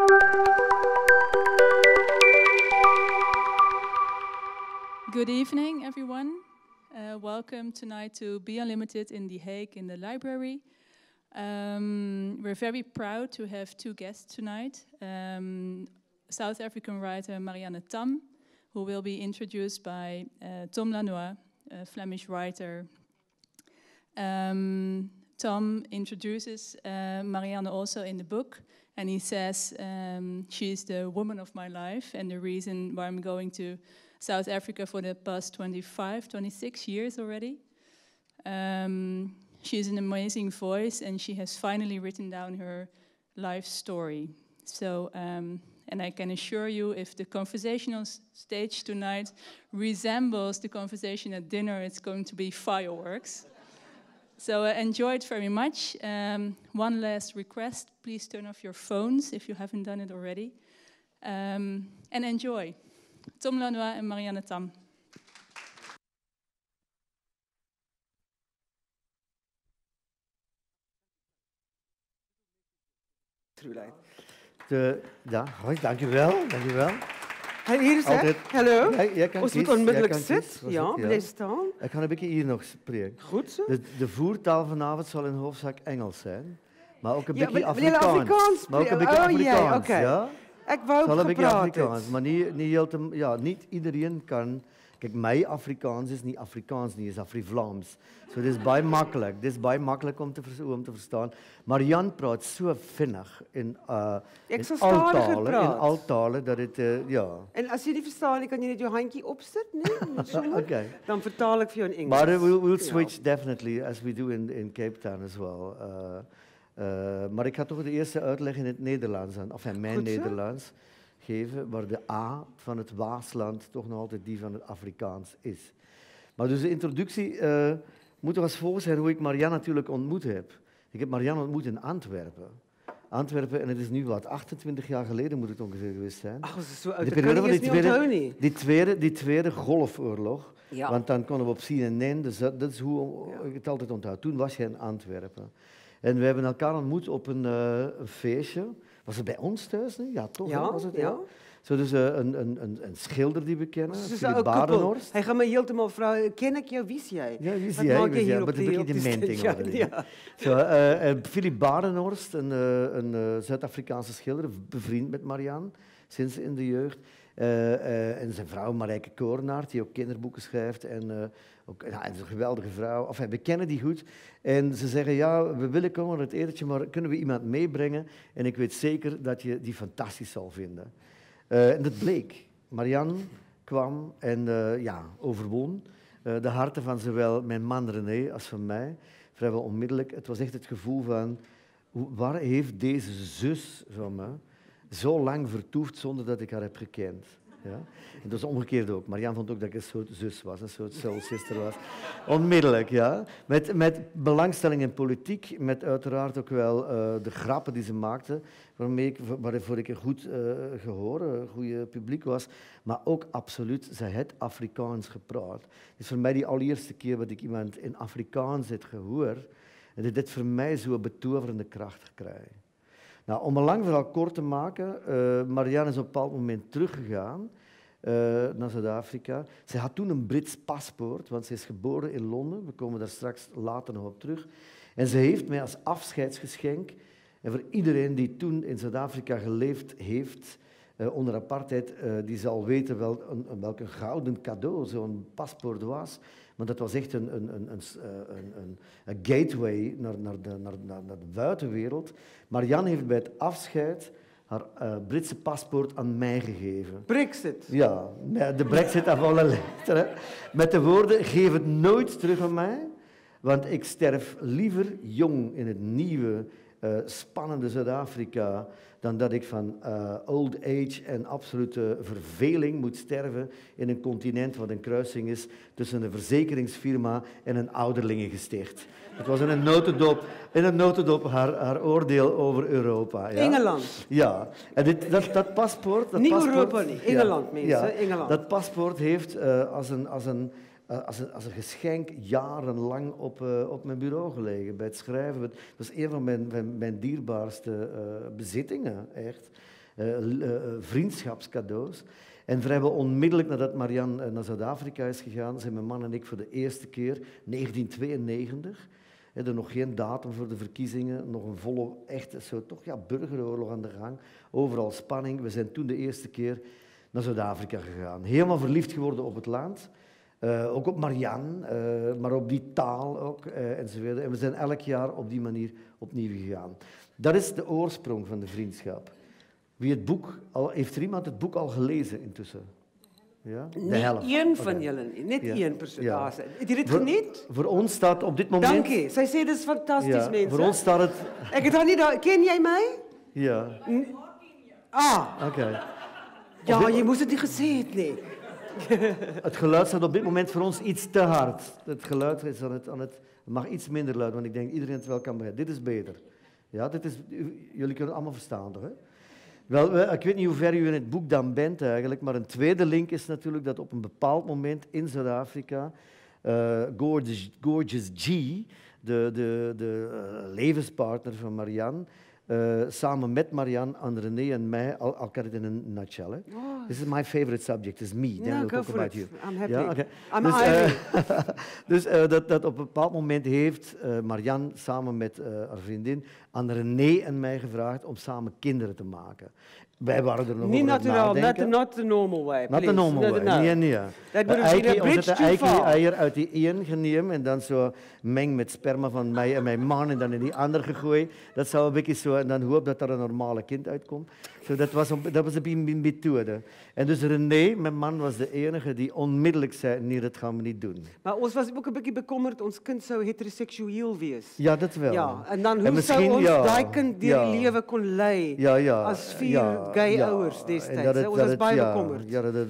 Good evening, everyone. Welcome tonight to Be Unlimited in The Hague in the library. We're very proud to have two guests tonight. South African writer Marianne Thamm, who will be introduced by Tom Lanois, a Flemish writer. Tom introduces Marianne also in the book, and he says she's the woman of my life and the reason why I'm going to South Africa for the past 25, 26 years already. She has an amazing voice, and she has finally written down her life story. So, and I can assure you, if the conversational stage tonight resembles the conversation at dinner, it's going to be fireworks. So enjoy it very much. One last request, please turn off your phones if you haven't done it already. And enjoy. Tom Lanois en Marianne Thamm. Hoi, dankjewel. Hey, hier is het. Hallo. Jij kan Ons moet onmiddellijk zitten. Ja, blijf staan. Ik ga een beetje hier nog spreken. Goed zo. De voertaal vanavond zal in hoofdzaak Engels zijn. Maar ook een beetje Afrikaans. Maar ook een beetje Afrikaans, okay. Ja? Ik wou ook een beetje Afrikaans, maar niet iedereen kan. Kijk, mijn Afrikaans is niet Afrikaans, niet is Afri-Vlaams. So, dit is bij makkelijk om te verstaan. Marianne praat zo vinnig in alttalen dat het, ja. En als je die verstaan, kan je niet je handje opzetten, nee? Okay. Dan vertaal ik voor je in Engels. Maar we'll switch definitely, as we do in Cape Town as well. Maar ik ga toch de eerste uitleg in het Nederlands aan, of in mijn Nederlands geven, waar de A van het Waasland toch nog altijd die van het Afrikaans is. Maar dus de introductie moet als volgt zijn hoe ik Marianne natuurlijk ontmoet heb. Ik heb Marianne ontmoet in Antwerpen. En het is nu 28 jaar geleden moet het ongeveer geweest zijn. Ach, dat is zo uit de periode van die tweede golfoorlog. Ja. Want dan konden we op CNN, dus dat is hoe ik het altijd onthoud. Toen was jij in Antwerpen. En we hebben elkaar ontmoet op een feestje. Was het bij ons thuis nu? Ja, toch? Ja, was het? ja. Zo, dus een schilder die we kennen, Philip Badenhorst. Hij gaat me helemaal vragen, ken ik jou, wie is jij? Ja, wie is jij? Maar dat doe ik de menting. Philip Badenhorst, een Zuid-Afrikaanse schilder, bevriend met Marianne, sinds in de jeugd. En zijn vrouw Marijke Koornaert, die ook kinderboeken schrijft. En is een geweldige vrouw. Enfin, we kennen die goed. En ze zeggen, ja, we willen komen naar het etentje, maar kunnen we iemand meebrengen? En ik weet zeker dat je die fantastisch zal vinden. En dat bleek. Marianne kwam en overwon de harten van zowel mijn man René als van mij. Vrijwel onmiddellijk. Het was echt het gevoel van, waar heeft deze zus van me zo lang vertoefd zonder dat ik haar heb gekend? Ja? En dat was omgekeerd ook. Marianne vond ook dat ik een soort zus was, een soort soul sister was. Onmiddellijk, ja. Met belangstelling in politiek, met uiteraard ook wel de grappen die ze maakte, waarvoor ik een goed gehoor, een goede publiek was. Maar ook absoluut, zij het Afrikaans gepraat. Het is voor mij die allereerste keer dat ik iemand in Afrikaans heb gehoord. En dat dit voor mij zo'n betoverende kracht gekregen. Nou, om een lang verhaal kort te maken, Marianne is op een bepaald moment teruggegaan naar Zuid-Afrika. Ze had toen een Brits paspoort, want ze is geboren in Londen. We komen daar straks later nog op terug. En ze heeft mij als afscheidsgeschenk, en voor iedereen die toen in Zuid-Afrika geleefd heeft, onder apartheid, die zal weten welk een gouden cadeau zo'n paspoort was. Want dat was echt een gateway naar de buitenwereld. Marianne heeft bij het afscheid haar Britse paspoort aan mij gegeven. Brexit? Ja, de Brexit af alle letteren. Met de woorden, geef het nooit terug aan mij, want ik sterf liever jong in het nieuwe, spannende Zuid-Afrika dan dat ik van old age en absolute verveling moet sterven in een continent wat een kruising is tussen een verzekeringsfirma en een ouderlingengesticht. Het was in een notendop haar oordeel over Europa. Ja. Engeland. Ja, en dat paspoort... Niet Europa, niet. Engeland, mensen. Ja, Engeland. Dat paspoort heeft als een geschenk jarenlang op mijn bureau gelegen, bij het schrijven. Dat was een van mijn dierbaarste bezittingen, echt. vriendschapscadeaus. En vrijwel onmiddellijk nadat Marianne naar Zuid-Afrika is gegaan, zijn mijn man en ik voor de eerste keer, 1992, er nog geen datum voor de verkiezingen, nog een volle, echte burgeroorlog aan de gang, overal spanning. We zijn toen de eerste keer naar Zuid-Afrika gegaan. Helemaal verliefd geworden op het land, ook op Marianne, maar op die taal ook, enzovoort. En we zijn elk jaar op die manier opnieuw gegaan. Dat is de oorsprong van de vriendschap. Heeft er iemand het boek al gelezen intussen? Ja? De helft. Niet één van jullie, net één persoon. Ja. Heb je dit geniet? Voor ons staat op dit moment... Dank je. Zij zei, dat is fantastisch, mensen. Voor ons staat het... Ik het al niet... Ken jij mij? Ja. Oké. Ja, je moest het niet gezegd, nee. Het geluid staat op dit moment voor ons iets te hard. Het geluid is het mag iets minder luid, want ik denk iedereen het wel kan begrijpen. Dit is beter. Ja, jullie kunnen het allemaal verstaan, toch? Hè? Wel, ik weet niet hoe ver u in het boek dan bent eigenlijk, maar een tweede link is natuurlijk dat op een bepaald moment in Zuid-Afrika Gorgeous G, de levenspartner van Marianne, samen met Marianne en René en mij, I'll cut it in a nutshell. Hè. This is my favorite subject, is me. Yeah, we'll go talk for about it. you. I'm happy. Ja, okay. I'm Ivy. Dus dat op een bepaald moment heeft Marianne samen met haar vriendin aan René en mij gevraagd om samen kinderen te maken. Wij waren er nog niet over aan het nadenken. not the normal way, Not please. the normal way, nee, nee. Dat would have been a bridge too far. Eier uit die één genomen en dan zo meng met sperma van mij en mijn man en dan in die ander gegooid. Dat zou een beetje zo, en dan hoop dat er een normale kind uitkomt. So, dat was een methode. En dus René, mijn man, was de enige die onmiddellijk zei, nee, dat gaan we niet doen. Maar ons was ook een beetje bekommerd, ons kind zou heteroseksueel wees. Ja, dat wel. Ja, en dan hoe zou ons die kind die leven kon leiden als vier gay ouders destijds. Ons was bij bekommerd. Ja, dat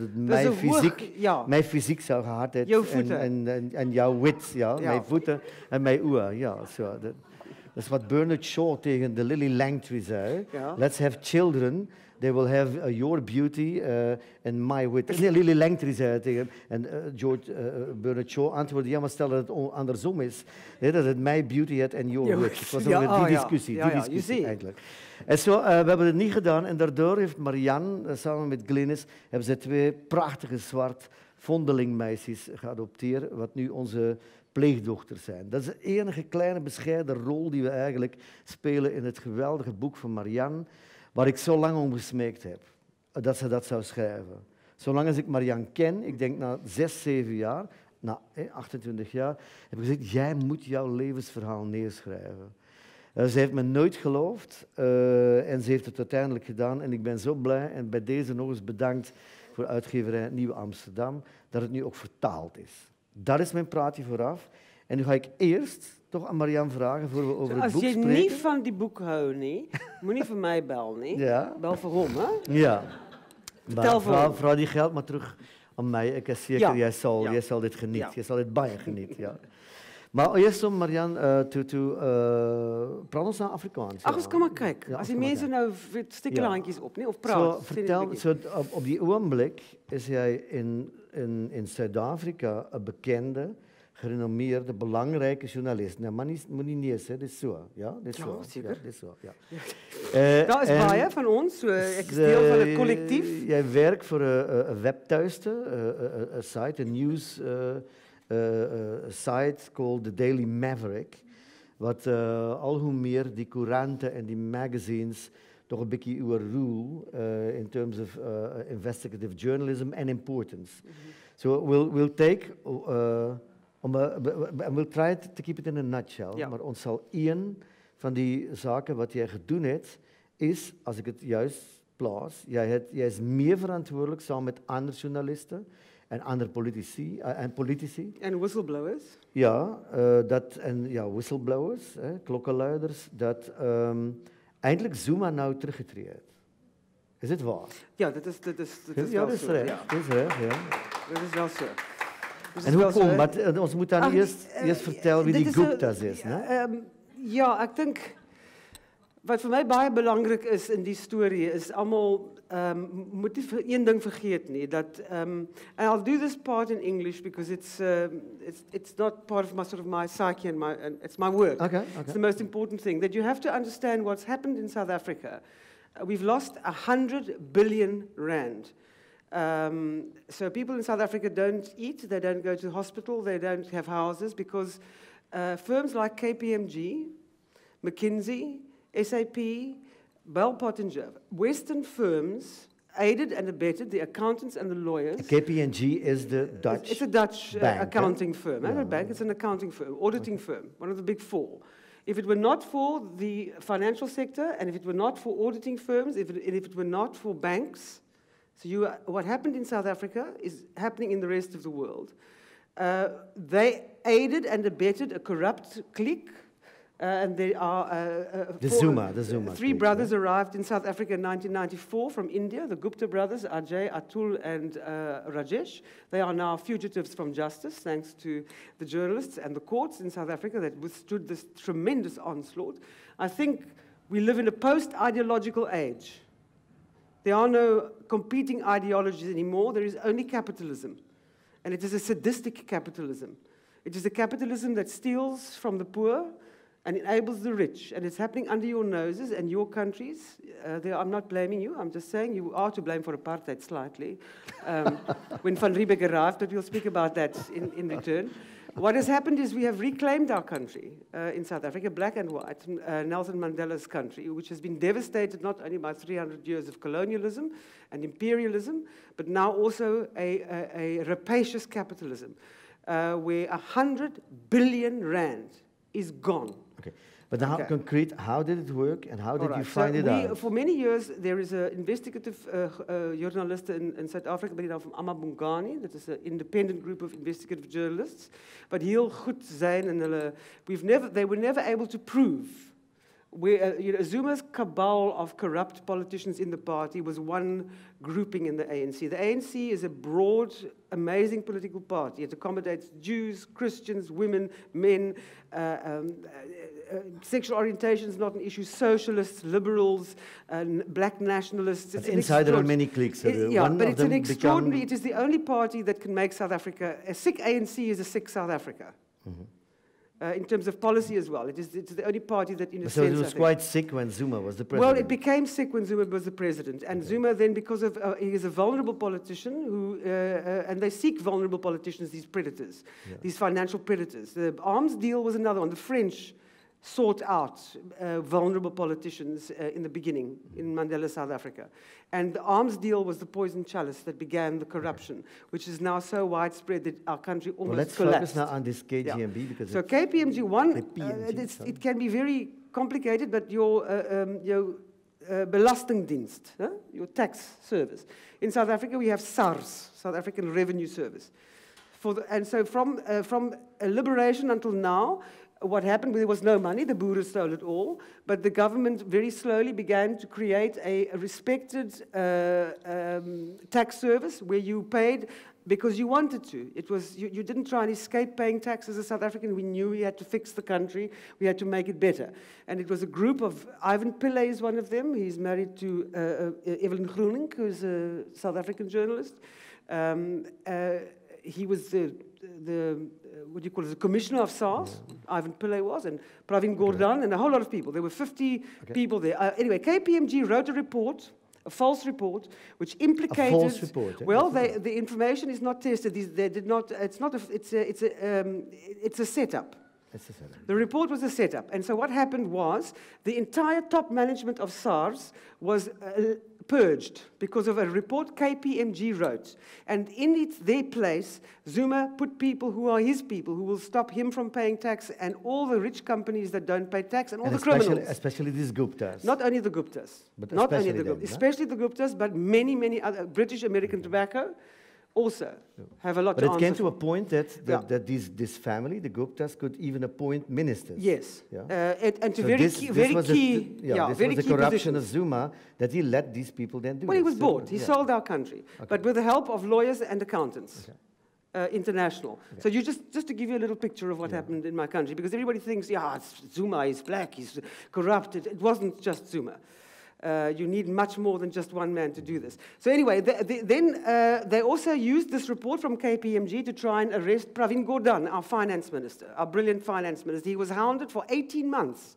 mijn fysiek zou gehad het. Jouw voeten. En jouw wit, mijn voeten en mijn oor. Ja, zo. Dat is wat Bernard Shaw tegen de Lily Langtry zei. Ja. Let's have children. They will have your beauty and my wit. Nee, Lily Langtry zei het tegen hem. En Bernard Shaw antwoordde, ja, maar stel dat het andersom is. Dat het my beauty had en your wit. Het was over die discussie, eigenlijk. En zo, we hebben het niet gedaan. En daardoor heeft Marianne, samen met Glynis, hebben ze 2 prachtige zwart vondelingmeisjes geadopteerd, wat nu onze pleegdochters zijn. Dat is de enige kleine bescheiden rol die we eigenlijk spelen in het geweldige boek van Marianne, waar ik zo lang om gesmeekt heb, dat ze dat zou schrijven. Zolang als ik Marianne ken, ik denk na 6, 7 jaar, na 28 jaar, heb ik gezegd, jij moet jouw levensverhaal neerschrijven. Ze heeft me nooit geloofd en ze heeft het uiteindelijk gedaan en ik ben zo blij en bij deze nog eens bedankt voor uitgeverij Nieuw Amsterdam, dat het nu ook vertaald is. Dat is mijn praatje vooraf. En nu ga ik eerst toch aan Marianne vragen voor we over het boek spreken. Als je niet van die boek houdt, moet niet voor mij bellen, nee? Ja. Bel voor hem, hè? Ja. Vertel voor hem. Vraag die geld maar terug aan mij. Ik ben zeker, jij zal dit genieten. Jij zal dit bijna genieten, ja. Maar eerst om Marianne praat ons naar Afrikaans. Ach, eens kom maar kijken. Ja, als die mensen nou stikkelhandjes op, nee? Of praat. Vertel, op die ogenblik is jij in Zuid-Afrika een bekende, gerenommeerde, belangrijke journalist. Nou, maar niet eens, hè. Dit is zo. Ja, dit is zo. Zeker. Ja, dit is zo, ja. Dat is baie van ons. Ik is deel van het collectief. Jij werkt voor een webtuiste, een site, een nieuws site called The Daily Maverick, wat al hoe meer die couranten en die magazines toch een beetje overrule in terms of investigative journalism and importance. So we'll take, we'll try to keep it in a nutshell, maar ons zal één van die zaken wat jij gedaan hebt, is, als ik het juist plaats, jij is meer verantwoordelijk samen met andere journalisten en andere politici. En whistleblowers? Ja, whistleblowers, klokkenluiders, dat eindelijk Zuma nou teruggetreden. Is het waar? Ja, dat is ja, wel dat is zo. recht. Ja. Dat is recht, ja. Dat is wel zo. En hoe komt dat? Ons moet dan eerst vertellen wie die Gupta's is. Ja, ik denk... Wat voor mij baie belangrijk is in die story is allemaal moet niet één ding vergeten nie, dat and I'll do this part in English because it's not part of my psyche and it's my work. Okay. It's the most important thing that you have to understand what's happened in South Africa We've lost 100 billion rand. So people in South Africa don't eat, they don't go to the hospital, they don't have houses because firms like KPMG, McKinsey, SAP, Bell Pottinger, Western firms aided and abetted the accountants and the lawyers. KPMG is the Dutch. It's a Dutch bank, accounting firm. Not a bank, it's an accounting firm, auditing firm, one of the big four. If it were not for the financial sector, and if it were not for auditing firms, if it were not for banks, so what happened in South Africa is happening in the rest of the world. They aided and abetted a corrupt clique. And there are the Zuma. Three brothers arrived in South Africa in 1994 from India, the Gupta brothers, Ajay, Atul, and Rajesh. They are now fugitives from justice, thanks to the journalists and the courts in South Africa that withstood this tremendous onslaught. I think we live in a post-ideological age. There are no competing ideologies anymore. There is only capitalism. And it is a sadistic capitalism. It is a capitalism that steals from the poor and enables the rich, and it's happening under your noses and your countries. I'm not blaming you, I'm just saying you are to blame for apartheid slightly. When Van Riebeeck arrived, but we'll speak about that in return. What has happened is we have reclaimed our country in South Africa, black and white, Nelson Mandela's country, which has been devastated not only by 300 years of colonialism and imperialism, but now also a rapacious capitalism, where 100 billion rand is gone. Okay. But now, concrete, how did it work and how did you find it out? For many years, there is an investigative journalist in South Africa, by the name of Amabungani, that is an independent group of investigative journalists. But heel goed zijn, and they were never able to prove. Zuma's cabal of corrupt politicians in the party was one grouping in the ANC. The ANC is a broad, amazing political party. It accommodates Jews, Christians, women, men. Sexual orientation is not an issue. Socialists, liberals, black nationalists. It's inside there are many cliques. But it's an extraordinary. It is the only party that can make South Africa a sick ANC is a sick South Africa. Mm-hmm. In terms of policy as well. It's the only party that, in a sense... So it was quite sick when Zuma was the president? Well, it became sick when Zuma was the president. And Zuma then, because of... he is a vulnerable politician who... and they seek vulnerable politicians, these predators, these financial predators. The arms deal was another one. The French sought out vulnerable politicians in the beginning in Mandela, South Africa. And the arms deal was the poison chalice that began the corruption, which is now so widespread that our country almost collapsed. Let's focus now on this KGMB. Because so KPMG, it can be very complicated, but your Belastingdienst, your tax service. In South Africa, we have SARS, South African Revenue Service. And so from liberation until now, what happened, there was no money, the Boere stole it all, but the government very slowly began to create a respected tax service where you paid because you wanted to. It was, you didn't try and escape paying tax as a South African. We knew we had to fix the country, we had to make it better. And it was a group of, Ivan Pillay is one of them, he's married to Evelyn Groening, who's a South African journalist. He was the commissioner of SARS, Ivan Pillay was, and Pravin Gordhan, and a whole lot of people. There were 50 people there. Anyway, KPMG wrote a report, a false report, which implicated... A false report? Well, the information is not tested. They did not... It's not. It's a setup. The report was a setup. And so what happened was the entire top management of SARS was purged because of a report KPMG wrote. And in their place, Zuma put people who are his people, who will stop him from paying tax, and all the rich companies that don't pay tax, and all the criminals. Especially these Guptas. Not only the Guptas. But not only the Guptas. Especially the Guptas, but many, many other. British American Tobacco also have a lot to answer. But it came to a point that this family, the Guptas, could even appoint ministers. Yes. Yeah? And to so this was the corruption of Zuma that he let these people then do. Well, he was bought. He sold our country, but with the help of lawyers and accountants. International. Okay. So you just to give you a little picture of what happened in my country, because everybody thinks, Zuma is black, he's corrupted. It wasn't just Zuma. You need much more than just one man to do this. So anyway, then they also used this report from KPMG to try and arrest Pravin Gordhan, our finance minister, our brilliant finance minister. He was hounded for 18 months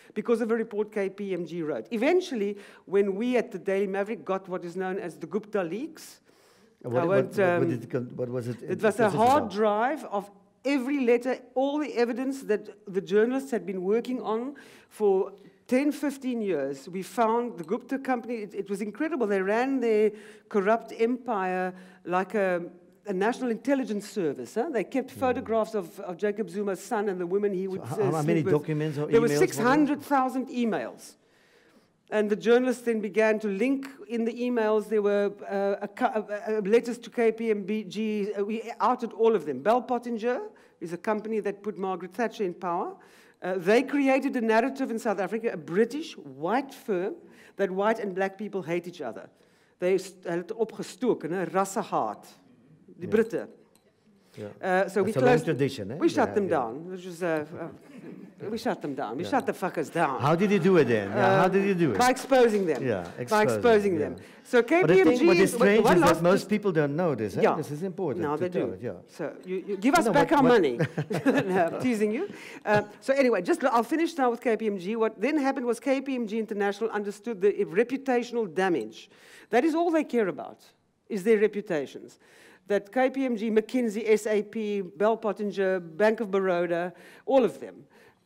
because of a report KPMG wrote. Eventually, when we at the Daily Maverick got what is known as the Gupta leaks, what was it? It was a hard drive of every letter, all the evidence that the journalists had been working on for 10, 15 years. We found the Gupta company, it was incredible. They ran their corrupt empire like a national intelligence service. Huh? They kept photographs of Jacob Zuma's son and the women he would sleep with. How many documents or emails? There were 600,000 emails. And the journalists then began to link in the emails. There were letters to KPMG. We outed all of them. Bell Pottinger is a company that put Margaret Thatcher in power. They created a narrative in South Africa, a British white firm, that white and black people hate each other. They het opgestoken, rassenhaat. Die Britten. Yeah. So we closed. Tradition, eh? We shut them down. Which was, we shut them down. We shut the fuckers down. How did you do it then? How did you do it? By exposing them. Yeah, by exposing them. So KPMG what is strange is that most people don't know this. Eh? Yeah. This is important. No, they do. Yeah. So you give us back our money. No, I'm teasing you. So anyway, I'll finish now with KPMG. What then happened was KPMG International understood the reputational damage. That is all they care about, is their reputations. That KPMG, McKinsey, SAP, Bell Pottinger, Bank of Baroda, all of them.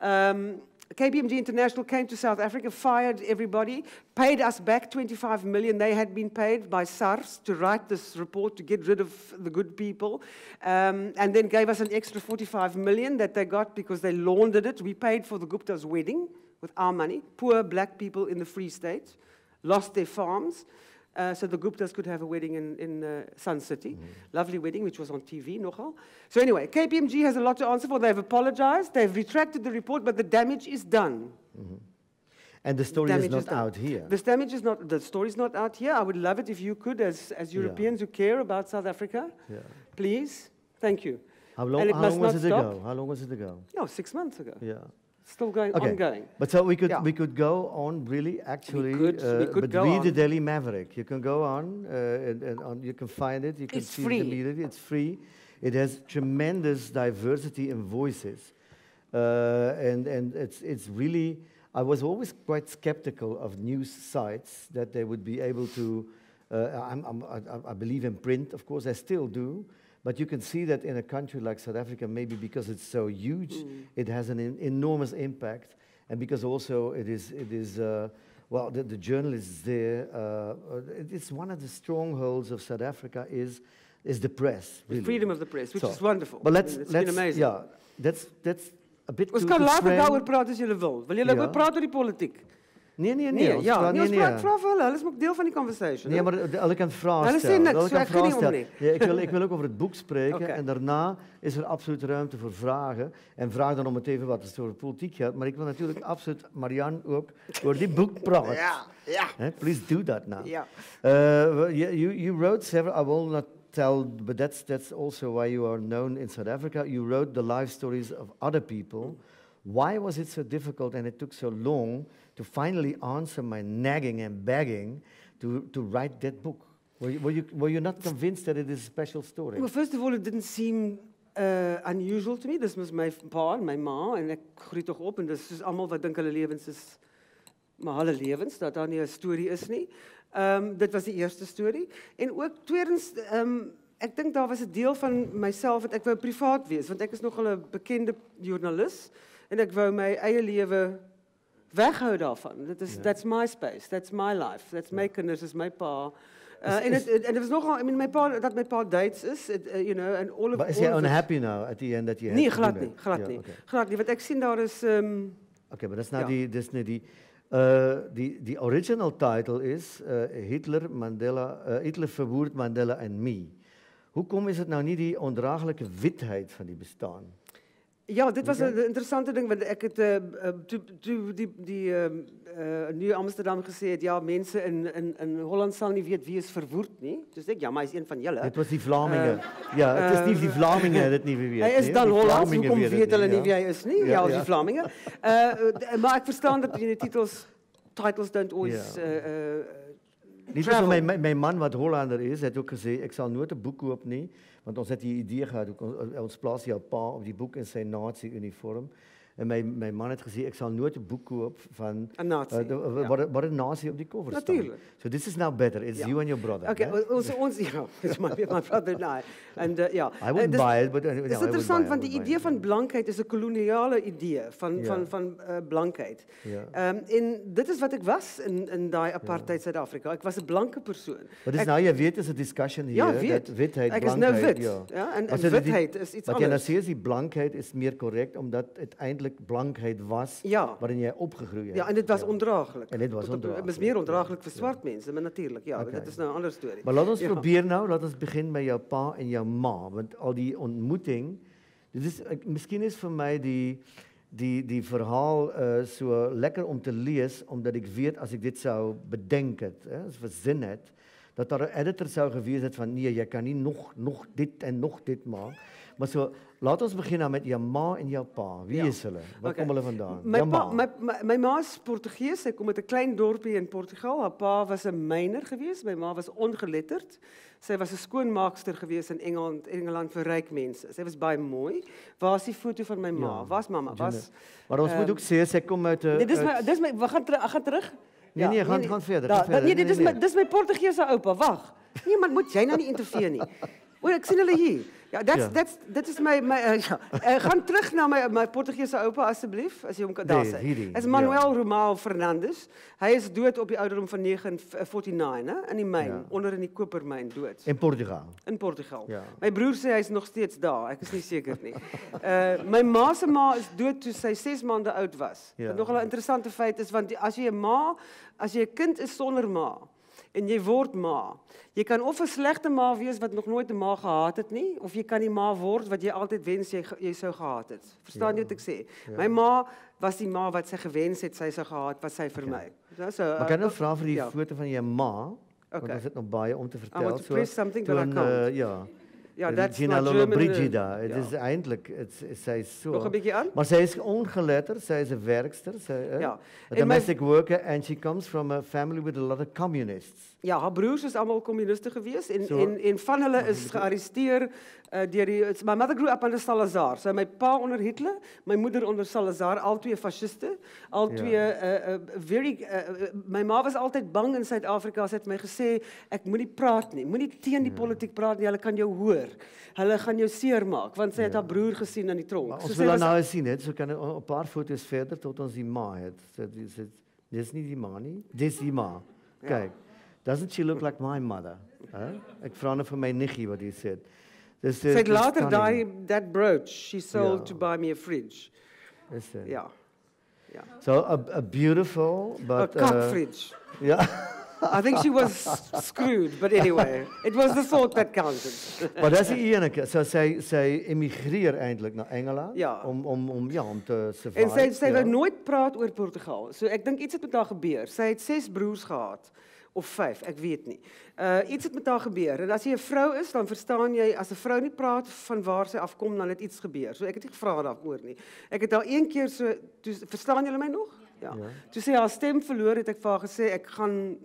KPMG International came to South Africa, fired everybody, paid us back 25 million. They had been paid by SARS to write this report to get rid of the good people, and then gave us an extra 45 million that they got because they laundered it. We paid for the Gupta's wedding with our money. Poor black people in the Free State lost their farms. So the Guptas could have a wedding in Sun City. Lovely wedding, which was on TV, nogal. So anyway, KPMG has a lot to answer for. They've apologized, they've retracted the report, but the damage is done. And the story is not out here. The story's not out here. I would love it if you could, as Europeans who care about South Africa, please. Thank you. How long was it ago? How long was it ago? No, 6 months ago. Yeah. Still ongoing. But so we could go on really actually. We could go read on. the Daily Maverick. You can go on and you can find it. You can it's see free. it immediately. It's free. It has tremendous diversity in voices, and it's really. I was always quite skeptical of news sites that they would be able to. I believe in print, of course, I still do. But you can see that in a country like South Africa, maybe because it's so huge, it has an enormous impact, and because also it is well, the journalists there. It's one of the strongholds of South Africa is the press. Really. The freedom of the press, which is wonderful. But it's been amazing. Yeah, that's a bit. Ons kan later daaroor praat as julle wil. Wil julle ook praat oor die politiek? Nee. Ons vra vir hulle. Hulle is ook deel van die conversation. Nee, maar hulle kan vrae stellen. Hulle sê niks, so ek kan nie om nie. Ja, ik wil ook over het boek spreken. En daarna is er absoluut ruimte voor vragen. En vraag dan om het even wat over politiek gaat. Maar ik wil natuurlijk absoluut Marianne ook over die boek praten. Ja. Please do that now. Ja. You wrote several, I will not tell, but that's also why you are known in South Africa. You wrote the life stories of other people. Why was it so difficult and it took so long to finally answer my nagging and begging to write that book? Were you not convinced that it is a special story? Well, first of all, it didn't seem unusual to me. This was my pa en my ma, en ek groei toch op, en dis almal wat dink hulle lewens is maar hulle lewens, dat daar nie 'n storie is nie. Dit was die eerste storie. En ook tweedens, ek dink daar was 'n deel van myself wat ek wou privaat wees, want ek is nogal 'n bekende joernalis, en ek wou my eie lewe weghou daarvan. That's my space, that's my life, that's my kinders, is my pa. En het was nogal, I mean, my pa Duits is, you know, and all of. But is jy unhappy now at the end that you had? Nee, glad nie. Glad nie. Wat ek sien daar is. Okay, but that's not the original title is Hitler, verwoerd Mandela en me. Hoekom is het nou nie die ondraaglijke witheid van die bestaan? Ja, dit was 'n interessante ding, want ek het toe die New Amsterdam gesê het, ja, mense in Holland sal nie weet wie is verwoerd nie. Dus ek, ja, maar hy is een van julle. Dit was die Vlamingen. Ja, het is nie die Vlamingen dit nie weet nie. Hy is dan Hollands, hoekom weet hulle nie wie hy is nie? Ja, die Vlamingen. Maar ek verstaan dat die titles don't always... Niet zo mijn man wat Hollander is, heeft ook gezegd, ik zal nooit een boek kopen, nie, want ons het die idee gehad, ons plaats jouw pa op die boek in zijn nazi-uniform. En mijn man heeft gezegd, ik zal nooit een boek kopen van een nazi. Wat een nazi op die cover staat. Natuurlijk. So this is now better. It's you and your brother. Okay, it's my brother and I. And I wouldn't buy it, but het is interessant, want die idee van blankheid is een koloniale idee van blankheid. En dit is wat ik was in die apartheid Zuid-Afrika. Ik was een blanke persoon. Maar dus nou, je weet, is een discussion hier, dat witheid, blankheid. Ik is nou wit. Ja, en witheid is iets anders. Wat je nou zegt, die blankheid is meer correct, omdat het eindelijk blankheid was waarin jij opgegroeid hebt. Ja, en dit was ondraaglijk. En dit was ondraaglijk. Het is meer ondraaglijk voor zwart mensen, maar natuurlijk, dat is nou een andere story. Maar laat ons proberen nou, laat ons beginnen met jouw pa en jouw ma, want al die ontmoeting, misschien is voor mij die verhaal zo lekker om te lezen, omdat ik weet, als ik dit zou bedenken, als we zin het, dat er een editor zou geweest zijn van, nee, je kan niet nog dit en nog dit maken. Maar zo, laat ons beginnen met je ma en je pa. Wie is hulle? Waar komen hulle vandaan? Mijn ma is Portugees. Zij komt uit een klein dorpje in Portugal. Haar pa was een miner geweest. Mijn ma was ongeletterd. Zij was een schoonmaakster geweest in Engeland voor rijk mensen. Zij was baie mooi. Waar is die foto van mijn ma? Waar is mama? Maar ons moet ook zeggen, zij komt uit... We gaan terug. Nee, gaan verder. Nee, dit is mijn Portugese opa. Wacht. Nee, maar moet jij nou niet interfereren? Nie? O, ek sien hulle hier. Ja, dit is my gaan terug naar mijn Portugese opa asseblief, as jy hom kan daar sê. Dit is Manuel Romao Fernandes. Hy is dood op die ouderdom van 49, hè, in die myn, onder in die kopermyn dood. In Portugal. In Portugal. Ja. My broer sê hy is nog steeds daar. Ek is nie seker nie. My ma se ma is dood toe sy 6 maande oud was. Ja. Wat nogal 'n interessante feit is, want as jy 'n kind is sonder ma en jy word ma. Jy kan of 'n slegte ma wees wat nog nooit 'n ma gehad het nie, of jy kan die ma word wat jy altyd wens jy sou gehad het. Verstaan jy wat ek sê? Ja. My ma was die ma wat sy gewens het sy sou gehad wat sy vir my. So, maar kan ek vra vir die foto van jou ma? Want ons het nog baie om te vertel. I want to press something that I can't. Ja, that's Gina Lollobrigida. Het is eindelijk, zij is zo. Nog een beetje aan? Maar zij is ongeletterd, zij is een werkster, a domestic worker, and she comes from a family with a lot of communists. Ja, haar broers is allemaal communisten geweest. En van hulle is gearresteerd my mother grew up under Salazar. So my pa onder Hitler, my moeder onder Salazar, al twee fasciste, al twee my ma was altyd bang in Suid-Afrika. Sy het my gesê ek moenie praat nie, moenie teen die politiek praat nie, hulle kan jou hoor. Hulle gaan jou seermaak want sy het haar broer gesien in die tronk. Maar ons wil haar nou sien het, so kan 'n paar foto's verder tot ons die ma het. Dis nie die ma nie, dis die ma. Kyk. Doesn't she look like my mother? Ek vra nou vir my niggie wat hy sê. Sy het later that brooch she sold to buy me a fridge. Ja. So a beautiful but a cock fridge. Yeah. I think she was screwed, but anyway, it was the thought that counted. Maar dat is die enige. So sy emigreer eintlik na Engeland om te survive. En sy wou nooit praat oor Portugal. So ek dink iets het met haar gebeur. Sy het 6 broers gehad. Of 5, ek weet nie. Iets het met haar gebeur. En as jy 'n vrou is, dan verstaan jy, as 'n vrou nie praat van waar sy afkom, dan het iets gebeur. So ek het nie gevra daaroor nie. Ek het haar een keer so, verstaan julle my nog? Ja. Toe sy haar stem verloor, het ek vir haar gesê, ek gaan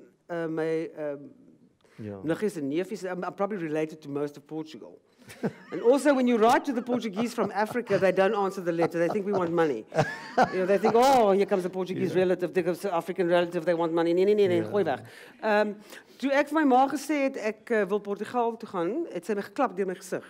niggies en neefies, I'm probably related to most of Portugal. And also, when you write to the Portuguese from Africa, they don't answer the letter. They think we want money. They think, oh, here comes a Portuguese relative, there comes an African relative, they want money. Nee, gooi weg. Toe ek vir my ma gesê het, ek wil Portugal toe gaan, het sy my geklap deur my gesig.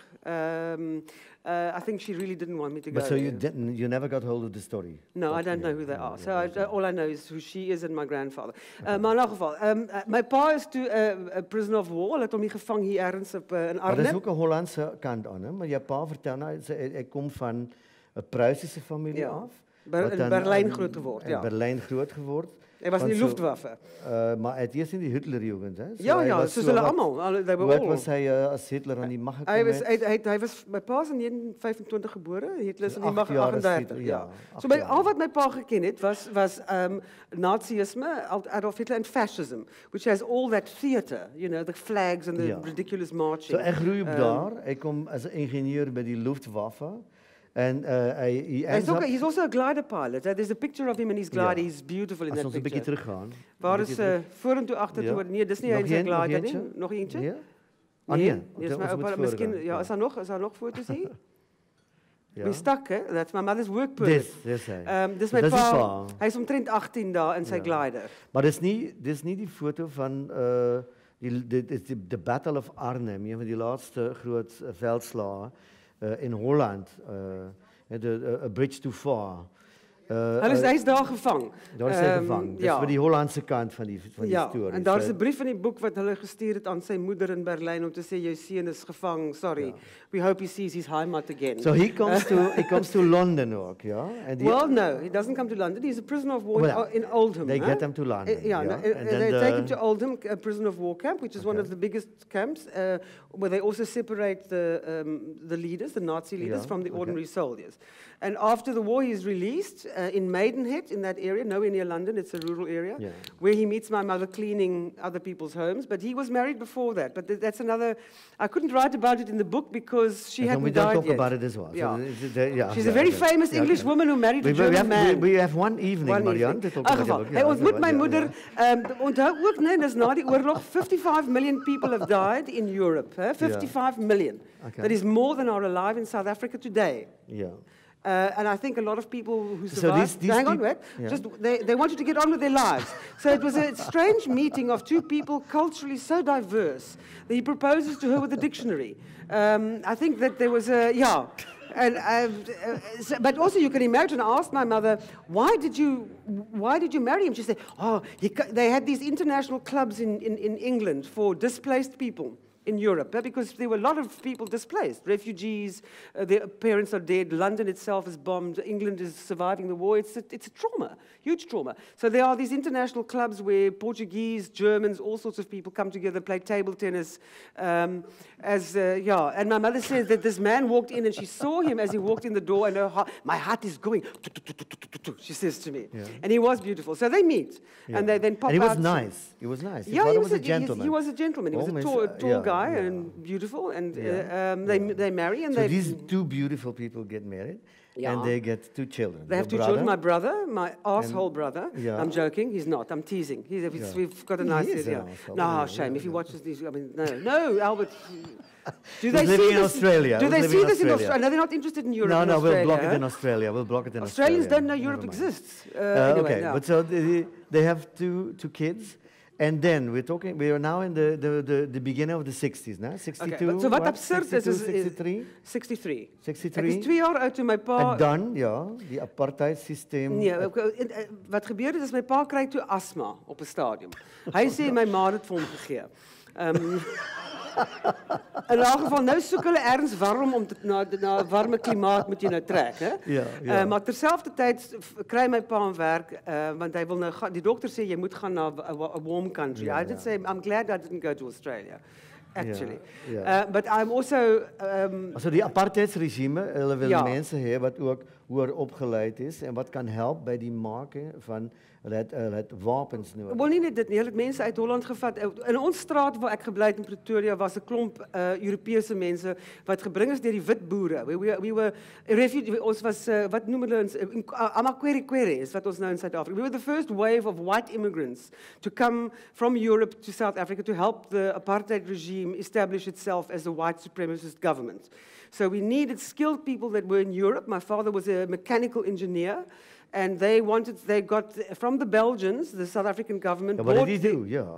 I think she really didn't want me to go. But so you never got hold of the story? No, I don't know who they are. So all I know is who she is and my grandfather. Maar in elk geval, my pa is toe a prisoner of war. Hulle het hom hier gevang hier ergens in Arnhem. Maar dat is ook 'n Hollandse kant aan, hè? Maar jou pa vertel nou, hy kom van 'n Pruisiese familie af. In Berlyn groot geword, In Berlyn groot geword. Hy was in die Luftwaffe. Maar het is in die Hitlerjugend, hè? Ja, soos hulle almal. Wat was hy as Hitler aan die mag gekom het? Hy was my pa is in 1925 gebore, Hitler is in die mag 38. Ja. So al wat my pa geken het was Nazisme, Adolf Hitler and fascism, which has all that theater, the flags and the ridiculous marching. So ek groei op daar, ek kom as 'n ingenieur by die Luftwaffe. And he's also a glider pilot. There's a picture of him and his glider. He's beautiful in that picture. Als we een beetje teruggaan. Waar is vorentoe, agtertoe? Nee, dis nie hy se glider nie. Nog eentje? Ja? Nee, dis my oupa. Miskien is daar nog foto's hier? We're stuck, hè? That's my mother's work permit. Dis hy. Dis my pa. Hy's omtrent 18 daar in sy glider. Maar dis nie die foto van die Battle of Arnhem, een van die laatste groot veldslae in Holland. A bridge too far. Hy is daar gevang. Daar is hy gevang. Dis by die Hollandse kant van die storie. Ja, en daar is 'n brief in die boek wat hulle gestuur het aan sy moeder in Berlyn om te sê jou seun is gevang. Sorry. We hope he sees his heimat again. So he comes to London ook, ja? Well, no, he doesn't come to London. He's a prisoner of war in Oldham. They get him to London. They take him to Oldham, a prisoner of war camp, which is one of the biggest camps, where they also separate the leaders, the Nazi leaders, from the ordinary soldiers. And after the war, he's released in Maidenhead, in that area, nowhere near London. It's a rural area, where he meets my mother cleaning other people's homes. But he was married before that. But that's another. I couldn't write about it in the book because she hadn't died yet. We don't talk about it as well. Yeah. So, she's a very famous English woman who married a German man. We have one evening, Marianne, to talk about the book. Hy ontmoet my moeder. Onthou ook, nee, dis na die oorlog. 55 million people have died in Europe. 55 million. Okay. That is more than are alive in South Africa today. Yeah. And I think a lot of people who survived... hang on, wait. Just, they wanted to get on with their lives. So it was a strange meeting of two people culturally so diverse that he proposes to her with a dictionary. I think that there was a... Yeah. But also you can imagine, I asked my mother, why did you marry him? She said, they had these international clubs in England for displaced people in Europe, because there were a lot of people displaced, refugees, their parents are dead, London itself is bombed, England is surviving the war. It's a trauma, huge trauma. So there are these international clubs where Portuguese, Germans, all sorts of people come together, play table tennis. And my mother says that this man walked in and she saw him as he walked in the door, and my heart is going, she says to me. Yeah. And he was beautiful. So they meet, and they then pop out. And he was nice. He was nice. Yeah, he was a gentleman. He was a gentleman. He was a tall guy and beautiful, and they marry. And so these two beautiful people get married, and they get two children. They have two children. My brother, my asshole brother. Yeah. I'm joking. He's not. I'm teasing. We've got a nice idea. No, shame. If he watches these, I mean, no, Albert. Do they see in Australia? Do they see this in Australia? No, they're not interested in Europe. No, we'll block it in Australia. We'll block it in Australians Australia. don't know Europe exists. Okay, but so they have two kids. And then we are now in the beginning of the 60s, né? 62. Okay, so wat absurd is 63? 63. 63. Ek is 2 jaar oud toe my pa. En dan die apartheidsysteem. Nee, wat gebeur het is my pa kry toe asma op 'n stadium. Hy sê my ma het vir hom gegee. In 'n geval nou soek hulle ergens warm om na 'n warme klimaat moet jy nou trek, hè? Ja. Maar terselfdertyd kry my pa 'n werk want hy wil nou gaan. Die dokter sê jy moet gaan na 'n warm country. I did say I'm glad I didn't go to Australia. Actually. But I'm also so die apartheidsregime, hulle wil mense hê wat ook hoër opgeleid is en wat kan help by die maken van het wapens nodig. Wel nie net dit nie, hulle het mense uit Holland gevat. In ons straat waar ek gebly het in Pretoria was 'n klomp Europese mense wat gebring is deur die wit boere. We were refugees. Ons was wat noem hulle ons Amakwere is wat ons nou in Suid-Afrika. We were the first wave of white immigrants to come from Europe to South Africa to help the apartheid regime establish itself as a white supremacist government. So we needed skilled people that were in Europe. My father was a mechanical engineer. And they got from the Belgians, the South African government. Yeah, what did he do? Yeah.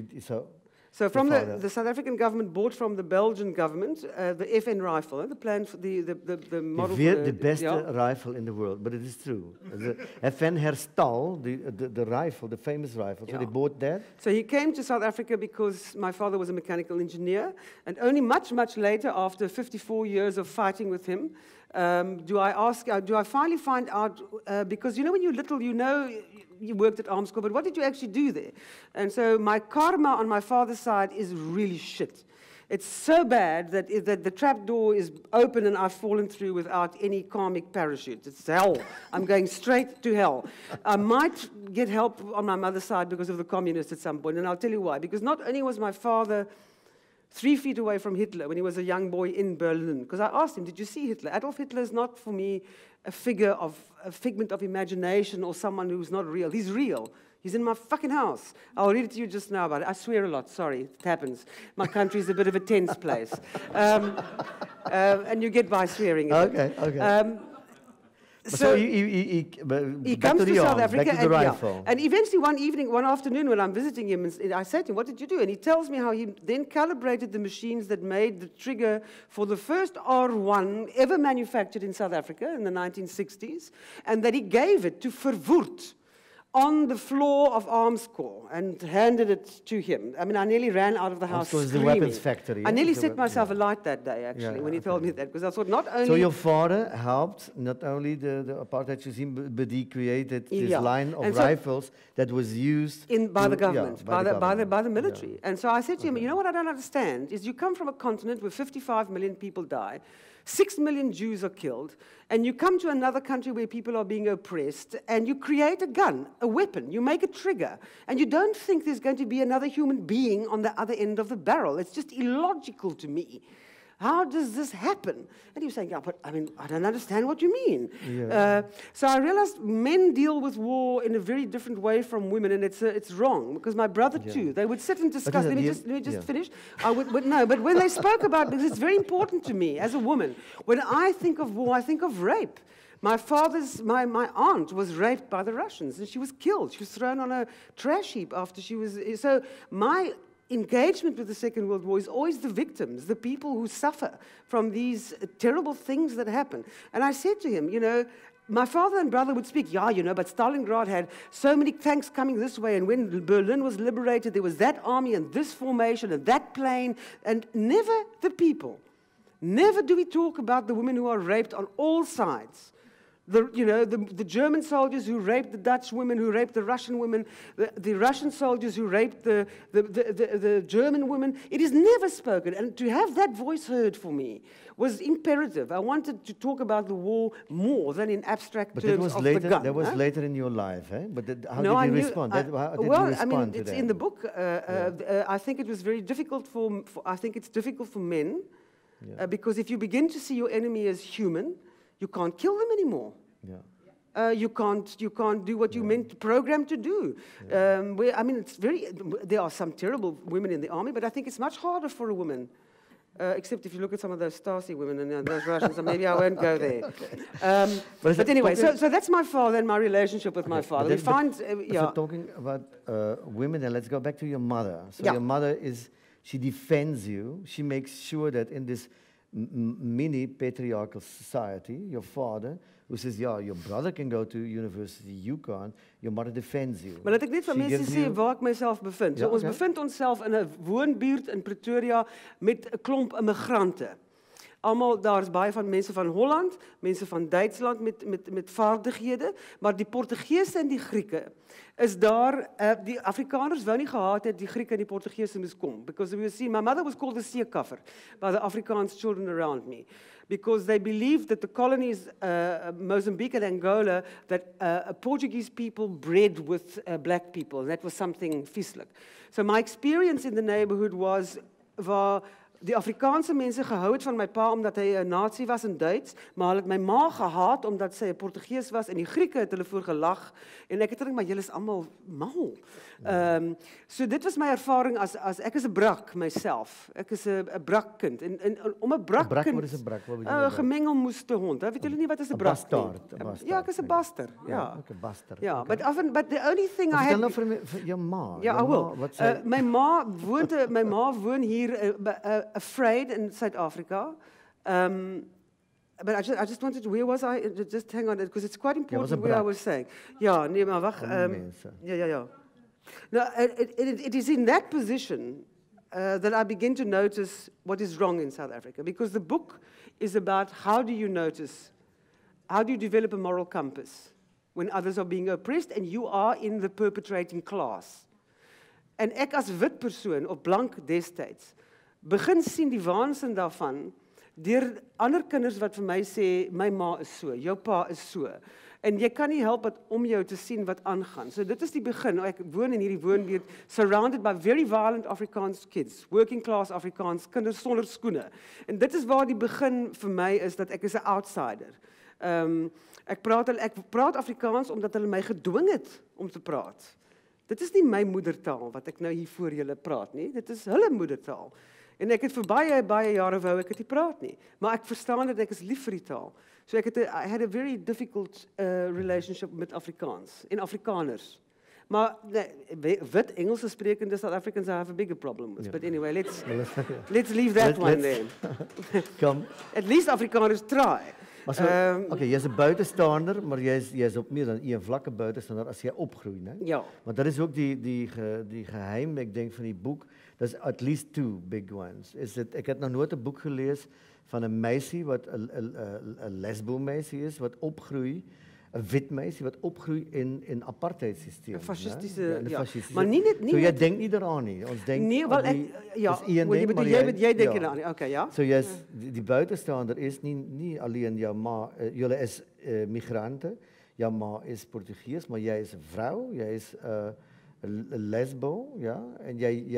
So from the South African government bought from the Belgian government the FN rifle, the plan for the model. The best rifle in the world, but it is true. The FN Herstal, the rifle, the famous rifle. So they bought that. So he came to South Africa because my father was a mechanical engineer, and only much later, after 54 years of fighting with him. Do I finally find out, because you know when you're little, you worked at Arms Corps, but what did you actually do there? And so my karma on my father's side is really shit. It's so bad that the trap door is open and I've fallen through without any karmic parachute. It's hell. I'm going straight to hell. I might get help on my mother's side because of the communists at some point, and I'll tell you why. Because not only was my father 3 feet away from Hitler when he was a young boy in Berlin. Because I asked him, did you see Hitler? Adolf Hitler is not, for me, a figment of imagination or someone who's not real. He's real. He's in my fucking house. I'll read it to you just now about it. I swear a lot, sorry, it happens. My country is a bit of a tense place. and you get by swearing. Okay. So he comes to South Africa, back to the rifle. And eventually one afternoon when I'm visiting him, I said to him, "What did you do?" And he tells me how he then calibrated the machines that made the trigger for the first R1 ever manufactured in South Africa in the 1960s, and that he gave it to Verwoerd on the floor of Arms Corps and handed it to him. I mean, I nearly ran out of the house screaming. The weapons factory. I nearly set myself alight that day, actually, when he told me that, because I thought not only... So your father helped not only the apartheid regime, but he created this line of rifles that was used... by the government, by the military. And so I said to him, you know what I don't understand, is you come from a continent where 55 million people die, 6 million Jews are killed, and you come to another country where people are being oppressed, and you create a gun, a weapon, you make a trigger, and you don't think there's going to be another human being on the other end of the barrel. It's just illogical to me. How does this happen? And he was saying, yeah, but I mean, I don't understand what you mean. Yeah. So I realized men deal with war in a very different way from women, and it's wrong, because my brother too, they would sit and discuss, let me just finish. But when they spoke about, because it's very important to me as a woman, when I think of war, I think of rape. My aunt was raped by the Russians, and she was killed. She was thrown on a trash heap after she was, so my engagement with the Second World War is always the victims, the people who suffer from these terrible things that happen. And I said to him, you know, my father and brother would speak, yeah, you know, but Stalingrad had so many tanks coming this way, and when Berlin was liberated, there was that army and this formation and that plane, and never the people. Never do we talk about the women who are raped on all sides. The German soldiers who raped the Dutch women, who raped the Russian women, the Russian soldiers who raped the German women. It is never spoken. And to have that voice heard for me was imperative. I wanted to talk about the war more than in abstract terms of the gun. That was later in your life, eh? But how did you respond? It's in the book. I think it was very difficult I think it's difficult for men, because if you begin to see your enemy as human, you can't kill them anymore. Yeah. You can't do what you meant programmed to do. There are some terrible women in the army, but I think it's much harder for a woman. Except if you look at some of those Stasi women and those Russians, so maybe I won't go there. But anyway, so that's my father and my relationship with my father. So talking about women, and let's go back to your mother. So your mother she defends you. She makes sure that in this mini patriarchal society, your father, who says, yeah, your brother can go to university, you can't, your mother defends you. Maar laat ek net vir mense sê waar ek myself bevind. So ons bevind onsself in 'n woonbuurt in Pretoria met 'n klomp immigrante. Daar's baie van mense van Holland, mense van Duitsland met vaardighede, maar die Portugese en die Grieke is daar, die Afrikaners wou nie gehad het die Grieke en die Portugese moes kom, because we see, my mother was called the seekaffer by the Afrikaans children around me, because they believed that the colonies, Mozambique and Angola, that Portuguese people bred with black people, and that was something vieslik. So my experience in the neighborhood was waar die Afrikaanse mense gehou het van my pa omdat hy 'n nazi was in Duits, maar hulle het my ma gehaat omdat sy 'n Portugees was, en die Grieke het hulle voor gelag, en ek het gedink, maar julle is almal mal. So dit was my ervaring as ek is 'n brak myself. Ek is 'n brakkind, en om 'n brakkind, wat is 'n brak? Gemengelmoeste hond. Weet julle nie wat is 'n brak nie? Ja, ek is 'n baster. Ja, okay, baster. Ja, but the only thing I had. Vertel nou vir jou ma. Ja, I will. My ma woon hier afraid in South Africa. But I just wanted to, where was I? Just hang on, because it's quite important where I was saying. Ja, nee, maar wacht. Ja. Now, it is in that position that I begin to notice what is wrong in South Africa, because the book is about how do you develop a moral compass when others are being oppressed and you are in the perpetrating class. En ek as wit persoon, of blank destyds, begin sien die waansin daarvan deur ander kinders wat vir my sê, my ma is so, jou pa is so. En jy kan nie help om jou te sien wat aangaan. So dit is die begin. Ek woon in hierdie woonbuurt, surrounded by very violent Afrikaans kids, working class Afrikaans, kinders sonder skoene. En dit is waar die begin vir my is, dat ek is 'n outsider. Ek praat Afrikaans omdat hulle my gedwing het om te praat. Dit is nie my moedertaal wat ek nou hier voor julle praat nie, dit is hulle moedertaal. En ek het vir baie jare wou ek dit nie praat nie. Maar ek verstaan dit, ek is lief vir die taal. So I had a very difficult relationship met Afrikaans en Afrikaners. Maar wit Engelse sprekende South Africans have a bigger problem with. But anyway, let's leave that one there. Kom. At least Afrikaners try. Oké, jy is 'n buitestander, maar jy is op meer dan een vlakke buitestander as jy opgroei, né? Ja. Want dat is ook die geheim, ek dink van die boek. There's at least two big ones. Ek het nog nooit 'n boek gelees van 'n meisie wat 'n lesbo-meisie is wat opgroei, 'n wit meisie wat opgroei in apartheidsysteem. 'n fascistische, ja. Fascistische. Maar nie so jy dink nie daaraan nie. Ons dink nee, wel jy dink eraan nie. Okay, ja. So die buitestander is nie alleen jou ma, julle is migrante. Jou ma is Portugees, maar jy is 'n vrou, jy is 'n lesbo, ja, en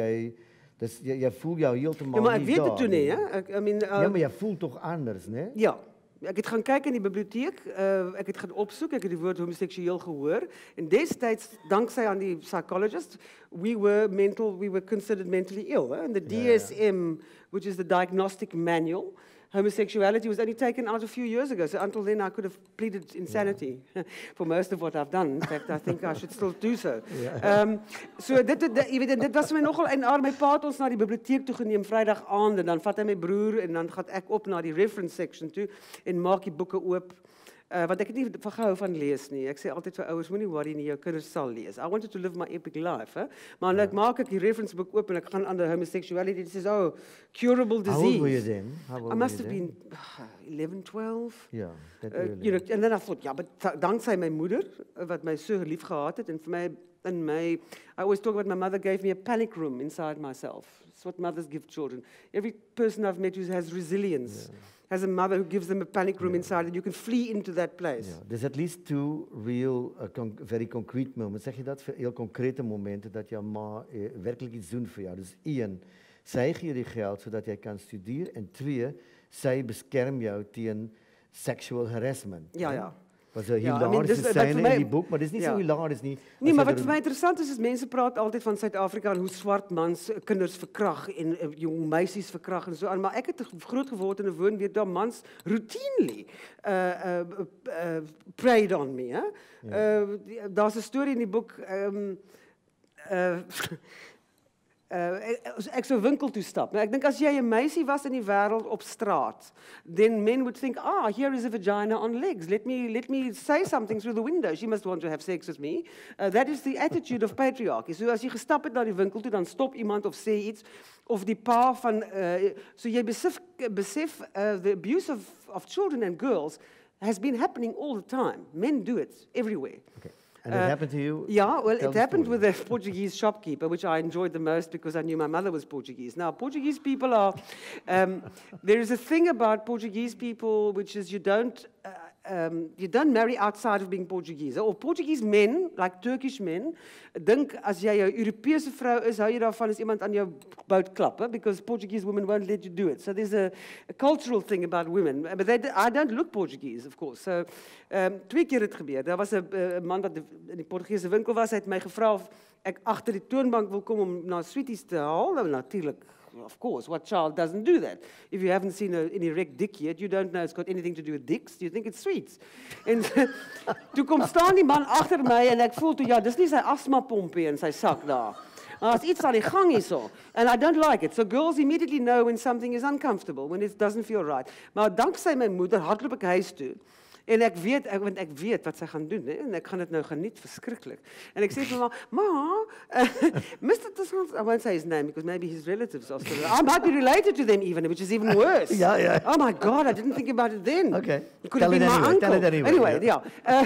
jy voel jou heeltemal nie. Ja, maar ek weet dit toe nie, hè. Ja, maar jy voel tog anders, né? Ja. Ek het gaan kyk in die biblioteek, ek het gaan opsoek, ek het die woord homoseksueel gehoor en destyds danksy aan die psychologist, we were considered mentally ill, and the DSM, which is the diagnostic manual, homosexuality was only taken out a few years ago, so until then I could have pleaded insanity for most of what I've done. In fact, I think I should still do so. So dit was vir my nogal en my pa het ons na die biblioteek toe geneem Vrydag aand en dan vat hy my broer en dan gaan ek op na die reference section toe en maak die boeke oop. Want ek het nie gehou van lees nie. Ek sê altyd vir ouers, moenie worry nie, jou kinders sal lees. I wanted to live my epic life, hè. Maar nou maak ek die reference book oop en ek gaan aan die homosexuality. It says, oh, curable disease. How old were you then? I must have been 11, 12. Yeah, that you know, and then I thought, yeah, but dankzij my moeder, wat my so lief gehad het, en vir my, I always talk about my mother gave me a panic room inside myself. It's what mothers give children. Every person I've met who has resilience. Yeah. Has a mother who gives them a panic room inside and you can flee into that place. Yeah, there's at least two real, very concrete moments. Zeg je dat? Heel concrete momenten dat jouw ma werkelijk iets doen voor jou. Dus 1, zij geeft je geld zodat jij kan studeren. En 2, zij beschermt jou tegen sexual harassment. Ja, ja. Was een hilarische scène in die boek, maar het is niet zo hilarisch nie. Nee, maar wat vir my interessant is mense praat altyd van Suid-Afrika en hoe swart mans kinders verkrag en jong meisies verkrag en so aan, maar ek het groot geword in 'n woonbuurt waar mans routinely preyed on me, hè. Daar's 'n storie in die boek ek sou winkel toe stap. Nou, ek dink as jy 'n meisie was in die wêreld op straat, then men would think, here is a vagina on legs. Let me say something through the window. She must want to have sex with me. That is the attitude of patriarchy. So as jy gestap het na die winkel toe, dan stop iemand of sê iets of die pa van so jy besef the abuse of children and girls has been happening all the time. Men do it everywhere. Okay. And it happened to you? Yeah, well, it happened with a Portuguese shopkeeper, which I enjoyed the most because I knew my mother was Portuguese. Now, Portuguese people are, there is a thing about Portuguese people, which is you don't marry outside of being Portuguese. Or Portuguese men, like Turkish men, dink as jy 'n Europese vrou is, hou jy daarvan as iemand aan jou bout klap, because Portuguese women won't let you do it. So there's a cultural thing about women. But I don't look Portuguese, of course. So 2 keer het gebeur. Daar was 'n man wat in die Portugese winkel was, hy het my gevra of ek agter die toonbank wil kom om na sweeties te haal. Nou natuurlik. Of course, what child doesn't do that? If you haven't seen an erect dick yet, you don't know it's got anything to do with dicks. You think it's sweets. En toe kom staan die man agter my en ek voel toe, ja, dis nie sy asmapompie in sy sak daar. Daar's iets aan die gang hierso. And I don't like it. So girls immediately know when something is uncomfortable, when it doesn't feel right. Maar danksy my moeder hardloop ek huis toe. En ek weet wat sy gaan doen, hè? En ek gaan dit nou geniet verskriklik. En ek sê vir ma, Mr. Tsons, I won't say his name because maybe his relatives are still. I might be related to them even, which is even worse. Yeah. Oh my God, I didn't think about it then. Okay. It could have been my uncle. Tell it anyway. Anyway, ja.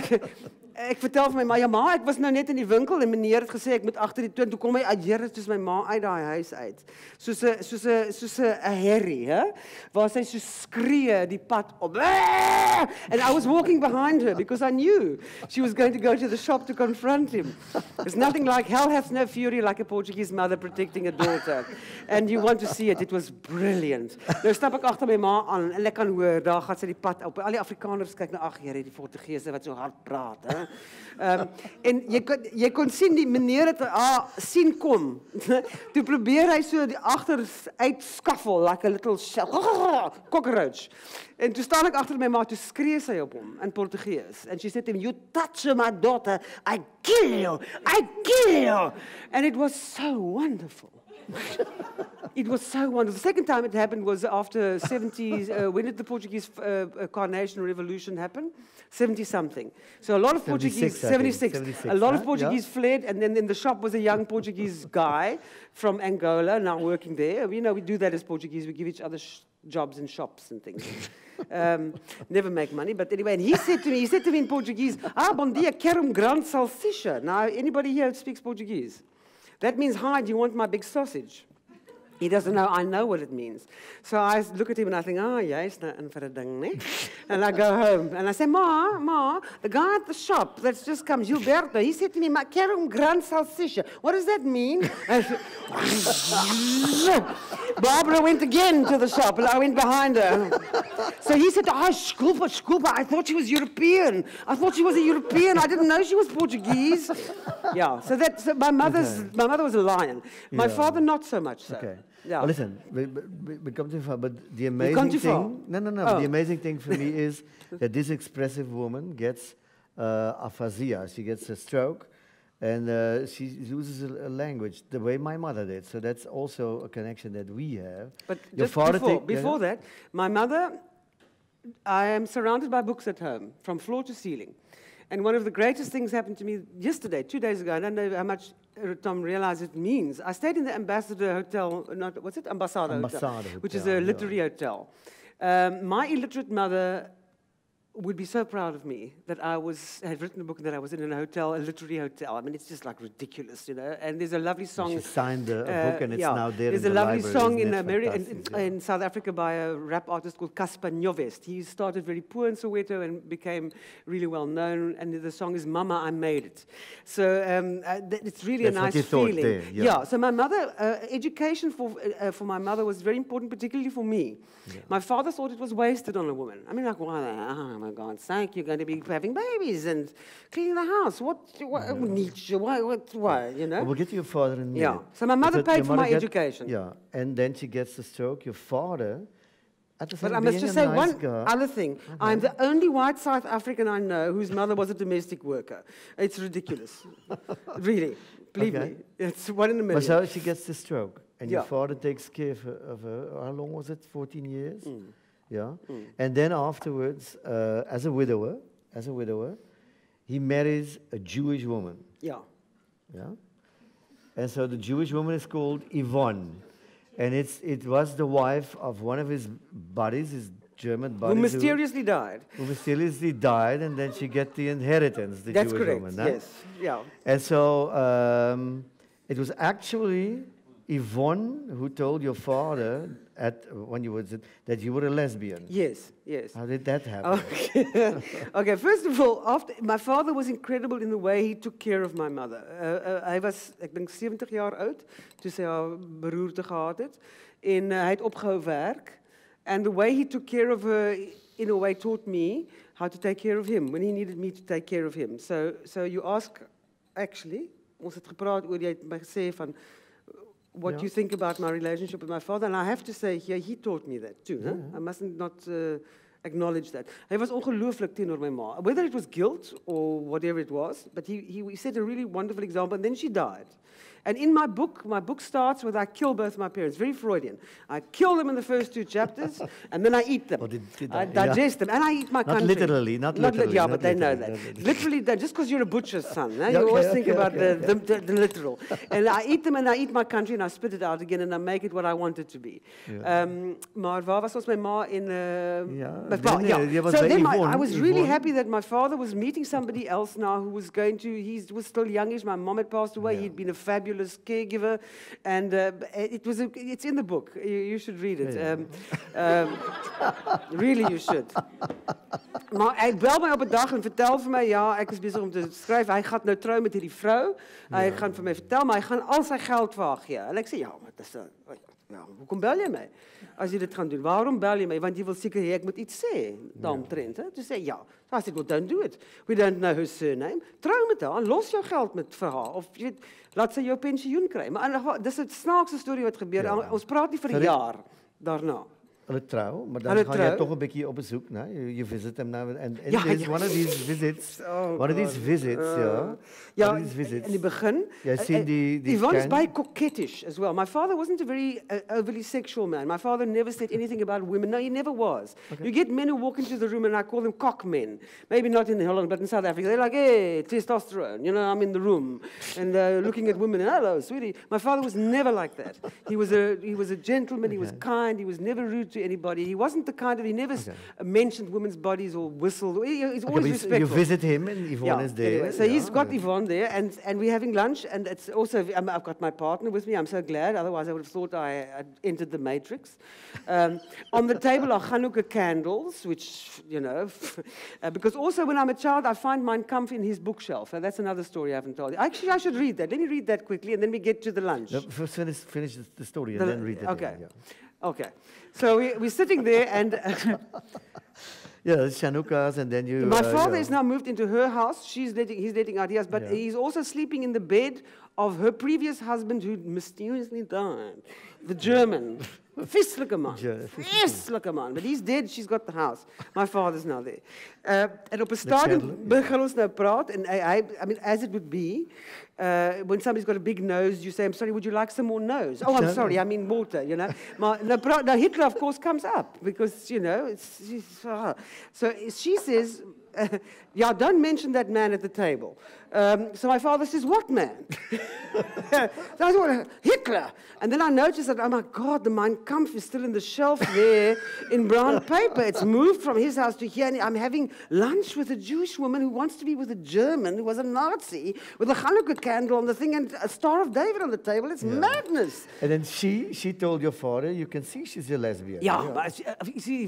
Ek vertel vir my ma, ja ma, ek was nou net in die winkel en meneer het gesê ek moet agter die toon toe kom, Here, soos my ma uit daai huis uit. Soos 'n herrie, hè? Waar sy so skree die pad op. And I was walking behind her because I knew she was going to go to the shop to confront him. There's nothing like hell hath no fury like a Portuguese mother protecting a daughter. And you want to see it. It was brilliant. Nou stap ek agter my ma aan en ek kan hoor daar gaan sy die pad op. Al die Afrikaners kyk na Here, die Portugese wat so hard praat, hè? En jy kon sien die meneer het sien kom. Toe probeer hy so die agter uitskaffel like a little cockroach. En toe staan ek agter my ma, toe skree sy op hom in Portugees. And she said to him, "You touch my daughter, I kill you. I kill you." And it was so wonderful. It was so wonderful. The second time it happened was after 70s. When did the Portuguese Carnation Revolution happen? 70-something. So a lot of Portuguese, 76. A lot of Portuguese fled, and then in the shop was a young Portuguese guy from Angola, now working there. You know, we do that as Portuguese. We give each other jobs in shops and things. Never make money, but anyway. And he said to me in Portuguese, "Bom dia, quero grande salsicha." Now, anybody here speaks Portuguese? That means, "Hi, do you want my big sausage?" He doesn't know, I know what it means. So I look at him and I think, jy's nou in vir 'n ding, né? And I go home and I say, Ma, the guy at the shop that's just come, Gilberto, he said to me, "Quero grande salsicha." What does that mean? Barbara went again to the shop and I went behind her. So he said, "Sculpa, I thought she was European. I thought she was a European. I didn't know she was Portuguese." Yeah, so my mother was a lion. My father, not so much so. Okay. Yeah. Well, listen, we come too far, but the amazing thing... No. The amazing thing for me is that this expressive woman gets aphasia. She gets a stroke, and she uses a language the way my mother did. So that's also a connection that we have. But just before that, my mother... I am surrounded by books at home, from floor to ceiling. And one of the greatest things happened to me yesterday, 2 days ago. I don't know how much Tom realized it means. I stayed in the Ambassador Hotel, Ambassador Hotel, which is a literary hotel. My illiterate mother would be so proud of me that I had written a book and that I was in a hotel, a literary hotel. I mean, it's just like ridiculous, you know. And there's a lovely song. She signed a book and it's now there. There's in the a lovely song in South Africa by a rap artist called Caspar Nyovest. He started very poor in Soweto and became really well known. And the song is "Mama, I Made It." So it's really a nice feeling. There, yeah. So my mother, education for my mother was very important, particularly for me. Yeah. My father thought it was wasted on a woman. I mean, like, why? Oh my God's sake, you're going to be having babies and cleaning the house. Why, you know? We'll get to your father in a minute. Yeah. So my mother paid for my education. Yeah. And then she gets a stroke. Your father, at the same But I must just say one guy. other thing. Okay. I'm the only white South African I know whose mother was a domestic worker. It's ridiculous. Really. Believe me. It's 1 in a million. But so she gets the stroke. And your father takes care of her. How long was it? 14 years? Yeah. And then afterwards, as a widower, he marries a Jewish woman. Yeah. Yeah. And so the Jewish woman is called Yvonne. And it was the wife of one of his buddies, his German buddies. Who mysteriously died. Who mysteriously died, and then she get the inheritance, the That's Jewish correct. woman. Yes. Yeah. And so it was actually Yvonne who told your father when you was that you were a lesbian. Yes. How did that happen? Okay, first of all, my father was incredible in the way he took care of my mother. Hy was, ek dink 70 jaar oud toe sy haar beroerte gehad het en hy het opgehou werk. And the way he took care of her, in a way, taught me how to take care of him when he needed me to take care of him. So you ask, actually, ons het gepraat oor, jy het my gesê van what you think about my relationship with my father, and I have to say here, he taught me that too. Huh? I mustn't not acknowledge that. Hy was ongelooflik teenoor my ma, whether it was guilt or whatever it was, but he set a really wonderful example, and then she died. And in my book starts with I kill both my parents, very Freudian. I kill them in the first 2 chapters, and then I eat them. I digest them, and I eat my country. Not literally. Yeah, but they know that. Literally, just because you're a butcher's son, you always think about the literal. And I eat them, and I eat my country, and I spit it out again, and I make it what I want it to be. Maar waar was ons my ma in... So then I was really happy that my father was meeting somebody else now who was he was still youngish. My mom had passed away. He'd been a fabulous caregiver, and it's in the book. You should read it. Really, you should. Maar hy bel my op 'n dag en vertel vir my, ja, ek is besig om te skryf. Hy gaan nou trou met hierdie vrou. Hy gaan vir my vertel, maar hy gaan al sy geld vir haar gee. En ek sê, ja, maar dis ja, hoekom bel jy my? As jy dit gaan doen, waarom bel jy my? Want jy wil seker hê ek moet iets sê daaromtrent, hè? Toe sê ja. I said, well, don't do it. We don't know her surname. Trou met haar, los jou geld met vir haar of jy weet, laat sy jou pensioen kry. Maar dis 'n snaakse storie wat gebeur. Ja. Ons praat nie vir 'n jaar daarna. Hulle trou, maar dan gaan jy toch een beetje op bezoek, né? You visit them now, and there's one of these visits. One of these visits, Ja, in die begin. Jy sien die Yvonne's by coquettish as well. My father wasn't a very overly sexual man. My father never said anything about women. No, he never was. Okay. You get men who walk into the room, and I call them cock men. Maybe not in Holland, but in South Africa. They're like, hey, testosterone. You know, I'm in the room. And looking at women, hello, sweetie. My father was never like that. He was a gentleman, he was kind, he was never rude to anybody. He wasn't the kind of, he never mentioned women's bodies or whistled. He's always respectful. You visit him and Yvonne is there. Anyway, so he's got Yvonne there, and we're having lunch, and it's also, I've got my partner with me. I'm so glad, otherwise I would have thought I had entered the Matrix. On the table are Hanukkah candles, which, you know, because also when I'm a child, I find Mein Kampf in his bookshelf. And that's another story I haven't told you. Actually, I should read that. Let me read that quickly, and then we get to the lunch. No, first finish the story, and then read it. Okay. Okay. So we're sitting there, and yeah, it's Chanukah's, and then you. My father is now moved into her house. He's letting out his, but he's also sleeping in the bed of her previous husband, who mysteriously died. The German. Vreselijke man. Vreselijke man. But he's dead, she's got the house. My father's now there. En op een stadium begin ons nou praat, and I mean, as it would be, when somebody's got a big nose, you say, I'm sorry, would you like some more nose? Oh, I'm sorry, I mean water, you know. Now Hitler, of course, comes up, because, you know, so she says, yeah, don't mention that man at the table. So my father says, what man? So I thought, Hitler. And then I noticed that, oh my God, the Mein Kampf is still in the shelf there in brown paper. It's moved from his house to here. And I'm having lunch with a Jewish woman who wants to be with a German who was a Nazi with a Hanukkah candle on the thing and a Star of David on the table. It's madness. And then she told your father, you can see she's a lesbian. Yeah, but see,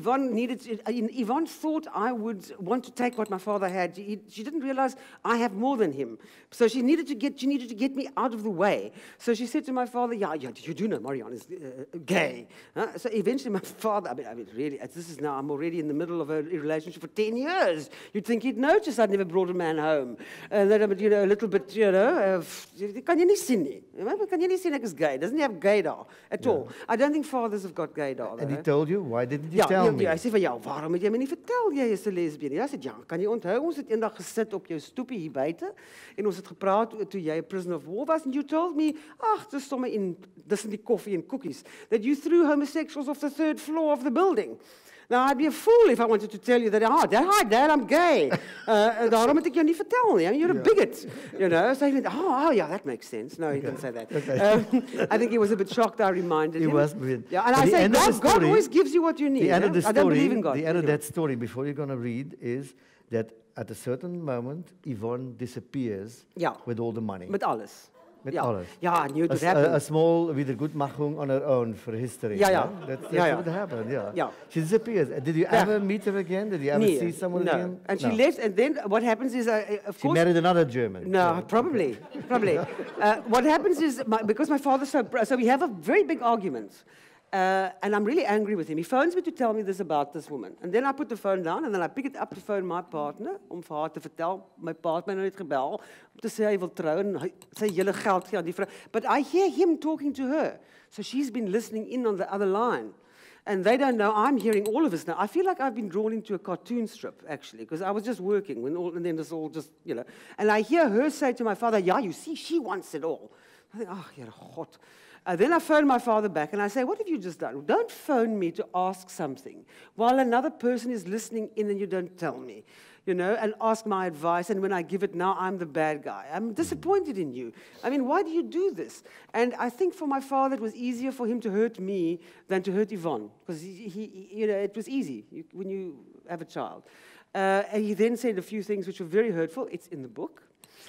Yvonne thought I would want to take what my father had. She didn't realize I have more than him. So she needed to get me out of the way. So she said to my father, yeah, you do know Marianne is gay. So eventually my father, I mean, really, this is now, I'm already in the middle of a relationship for 10 years. You'd think he'd notice I'd never brought a man home. And that, you know, a little bit, you know, kan jy nie sien nie? Kan jy nie sien ek is gay? Doesn't he have gaydar at all? I don't think fathers have got gaydar. And he told you? Why didn't you tell me? Ja, hy sê van, ja, waarom het jy my nie vertel jy is 'n lesbien? Ja, hy sê, ja, kan jy onthou, ons het eendag gesit op jou stoepie hier buite, en ons het gepraat toe jy 'n prisoner of war was, and you told me, ag, dis sommer in die koffie and cookies, that you threw homosexuals off the 3rd floor of the building. Now, I'd be a fool if I wanted to tell you that, hi, Dad, I'm gay. Daarom het ek jou nie vertel nie. I mean, you're a bigot, you know. So he went, oh, yeah, that makes sense. No, he didn't say that. Okay. I think he was a bit shocked I reminded him. He was brilliant. Yeah, and I say, God always gives you what you need. The end of the story, I don't believe in God. The end of that story, before you're going to read, is that at a certain moment, Yvonne disappears with all the money. Met alles. Met alles. Ja, I knew it would happen. A small wiedergutmachung on her own for history. Yeah. That's what happened, yeah. She disappears. Did you ever meet her again? Did you ever see someone again? And she left, and then what happens is, of course... She married another German. No, probably. What happens is, because my father's so we have a very big argument. And I'm really angry with him. He phones me to tell me this about this woman. And then I put the phone down, and then I pick it up to phone my partner, om vir haar te vertel, my partner nou het gebel, om te sê hy wil trou, en sy hele geld gee aan die vrou. But I hear him talking to her. So she's been listening in on the other line. And they don't know, I'm hearing all of this now. I feel like I've been drawn into a cartoon strip, actually, because I was just working, and then it's all just, you know. And I hear her say to my father, yeah, you see, she wants it all. I think, oh, you're hot. Then I phone my father back and I say, what have you just done? Don't phone me to ask something while another person is listening in and you don't tell me, you know, and ask my advice. And when I give it now, I'm the bad guy. I'm disappointed in you. I mean, why do you do this? And I think for my father, it was easier for him to hurt me than to hurt Yvonne, because he you know, it was easy when you have a child. And he then said a few things which were very hurtful. It's in the book.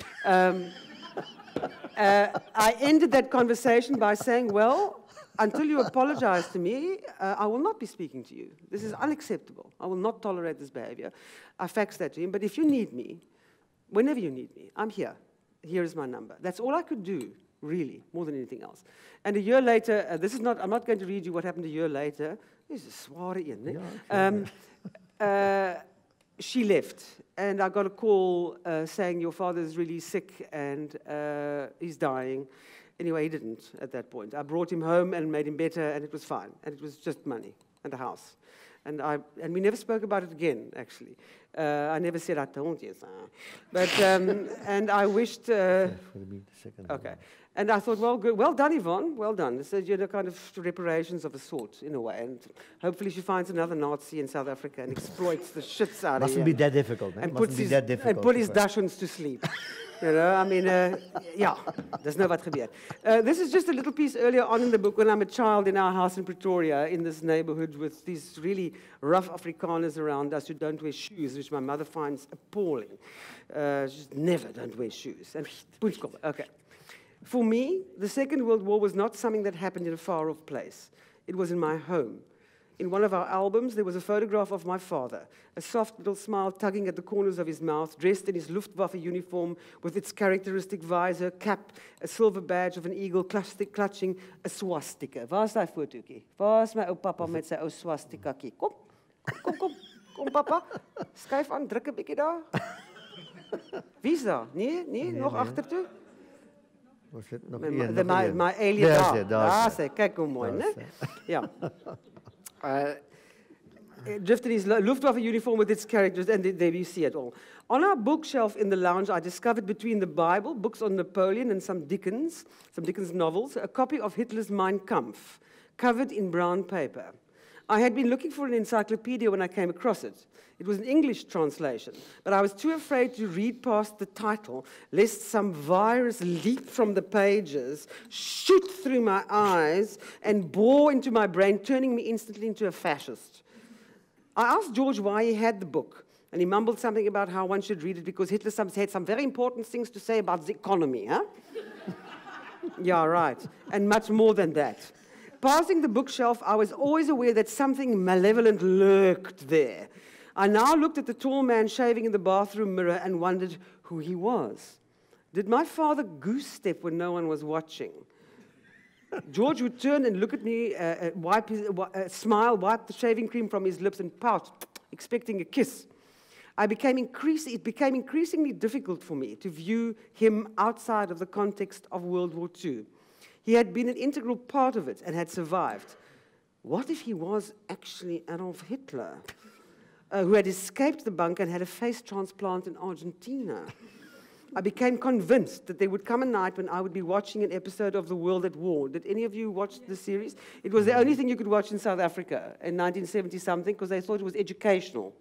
I ended that conversation by saying, well, until you apologize to me, I will not be speaking to you. This is unacceptable. I will not tolerate this behavior. I faxed that to him. But if you need me, whenever you need me, I'm here. Here is my number. That's all I could do really, more than anything else. And a year later, I'm not going to read you what happened a year later. This is a zware een, she left, and I got a call saying your father is really sick and he's dying. Anyway, he didn't at that point. I brought him home and made him better, and it was fine. And it was just money and a house. And we never spoke about it again, actually. I never said, I told you so. But, and I wished... okay. And I thought, well, good. Well done, Yvonne. Well done. So you know, kind of reparations of a sort, in a way. And hopefully she finds another Nazi in South Africa and exploits the shits out of him. Mustn't be that difficult, man. And put his Dachshunds to sleep. You know, I mean, yeah, there's no wat gebeur. This is just a little piece earlier on in the book when I'm a child in our house in Pretoria, in this neighborhood with these really rough Afrikaners around us who don't wear shoes, which my mother finds appalling. Just never don't wear shoes. And okay. For me, the Second World War was not something that happened in a far-off place. It was in my home. In one of our albums, there was a photograph of my father, a soft little smile tugging at the corners of his mouth, dressed in his Luftwaffe uniform with its characteristic visor, cap, a silver badge of an eagle clutching a swastika. Waar is daai fotootjie? Waar is my ou papa met sy ou swastikakie? Kom papa. Skuif aan, druk 'n bietjie daar. Wie's daar? Nee, nog agtertoe. Was dit nog my alien daar sê, kyk hoe mooi, né? Ja. Drifted his Luftwaffe uniform with its characters, and there you see it all. On our bookshelf in the lounge, I discovered between the Bible, books on Napoleon, and some Dickens novels, a copy of Hitler's Mein Kampf, covered in brown paper. I had been looking for an encyclopedia when I came across it. It was an English translation, but I was too afraid to read past the title, lest some virus leap from the pages, shoot through my eyes, and bore into my brain, turning me instantly into a fascist. I asked George why he had the book, and he mumbled something about how one should read it because Hitler had some very important things to say about the economy, huh? Yeah, right, and much more than that. Passing the bookshelf, I was always aware that something malevolent lurked there. I now looked at the tall man shaving in the bathroom mirror and wondered who he was. Did my father goose step when no one was watching? George would turn and look at me, smile, wipe the shaving cream from his lips and pout, expecting a kiss. It became increasingly difficult for me to view him outside of the context of World War II. He had been an integral part of it and had survived. What if he was actually Adolf Hitler, who had escaped the bunker and had a face transplant in Argentina? I became convinced that there would come a night when I would be watching an episode of The World at War. Did any of you watch the series? It was the only thing you could watch in South Africa in 1970-something because they thought it was educational.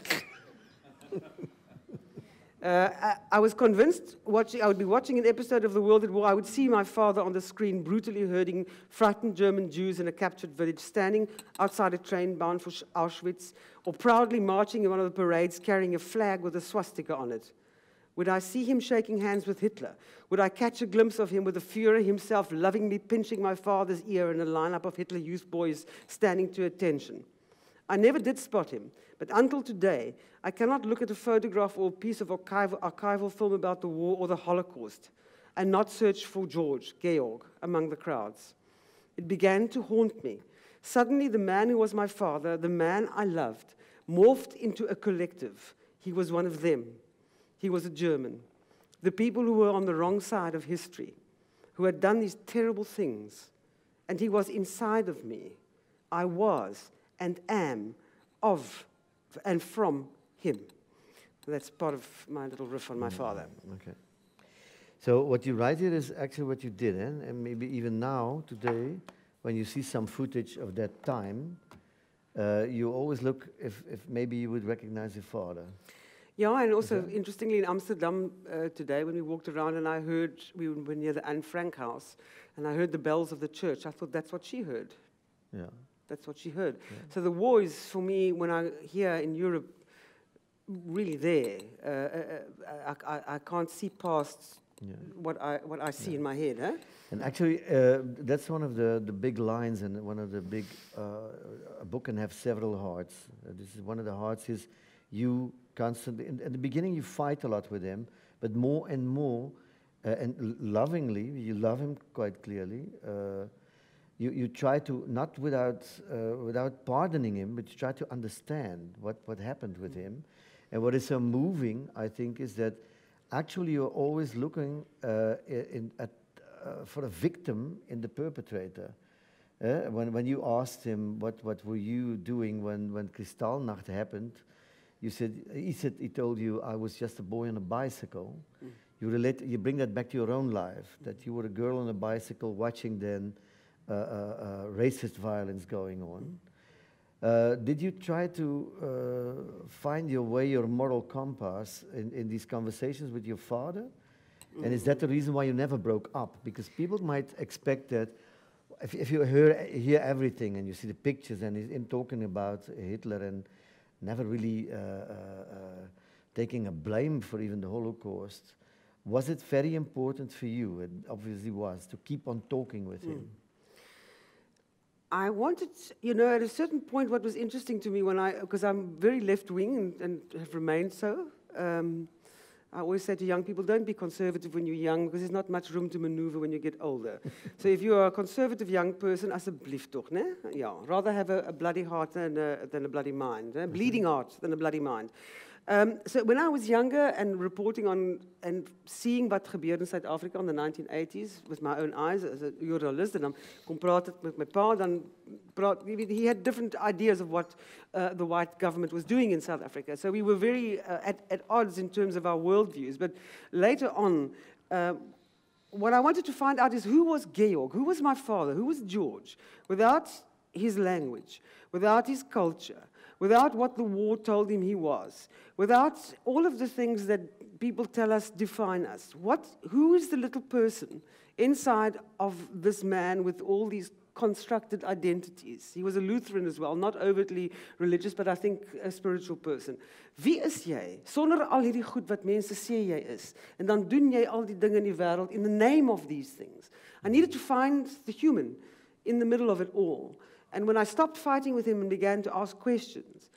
I was convinced I would be watching an episode of The World at War. I would see my father on the screen brutally herding frightened German Jews in a captured village, standing outside a train bound for Auschwitz, or proudly marching in one of the parades carrying a flag with a swastika on it. Would I see him shaking hands with Hitler? Would I catch a glimpse of him with the Führer himself lovingly pinching my father's ear in a lineup of Hitler Youth boys standing to attention? I never did spot him, but until today, I cannot look at a photograph or a piece of archival film about the war or the Holocaust and not search for Georg, among the crowds. It began to haunt me. Suddenly, the man who was my father, the man I loved, morphed into a collective. He was one of them. He was a German. The people who were on the wrong side of history, who had done these terrible things. And he was inside of me. I was and am of and from him. That's part of my little riff on my father. Okay. So what you write here is actually what you did, eh? And maybe even now, today, when you see some footage of that time, you always look if maybe you would recognize your father. Yeah, and also, interestingly, in Amsterdam today, when we walked around and I heard, we were near the Anne Frank house, and I heard the bells of the church, I thought that's what she heard. Yeah. That's what she heard. Yeah. So the war is, for me, when I'm here in Europe, really there. I can't see past what I see in my head. Huh? And actually, that's one of the big lines, and one of the big, a book can have several hearts. This is one of the hearts is you constantly, at the beginning you fight a lot with them, but more and more and lovingly, you love him quite clearly. You try to, not without pardoning him, but you try to understand what happened with him. And what is so moving, I think, is that actually you're always looking for a victim in the perpetrator. When you asked him what were you doing when Kristallnacht happened, he told you, I was just a boy on a bicycle. You bring that back to your own life, that you were a girl on a bicycle watching then racist violence going on. Did you try to find your way, your moral compass in these conversations with your father? And is that the reason why you never broke up? Because people might expect that if you hear everything and you see the pictures and him talking about Hitler and never really taking a blame for even the Holocaust, was it very important for you? It obviously was, to keep on talking with him. I wanted, at a certain point, what was interesting to me because I'm very left-wing and have remained so. I always say to young people, don't be conservative when you're young, because there's not much room to maneuver when you get older. So if you're a conservative young person, asseblief toch, né? Yeah, rather have a bloody heart than a bloody mind. A bleeding heart than a bloody mind. So when I was younger and reporting on and seeing what gebeurde in South Africa in the 1980s with my own eyes as a journalist, and kon praat met my pa, he had different ideas of what the white government was doing in South Africa. So we were very at odds in terms of our worldviews. But later on, what I wanted to find out is who was Georg, who was my father, who was George, without his language, without his culture, without what the war told him he was, without all of the things that people tell us define us. Who is the little person inside of this man with all these constructed identities? He was a Lutheran as well, not overtly religious, but I think a spiritual person. Wie is jy? Sonder al hierdie goed wat mense sê jy is. En dan doen jy al die dinge in die wêreld in the name of these things. I needed to find the human in the middle of it all. And when I stopped fighting with him and began to ask questions,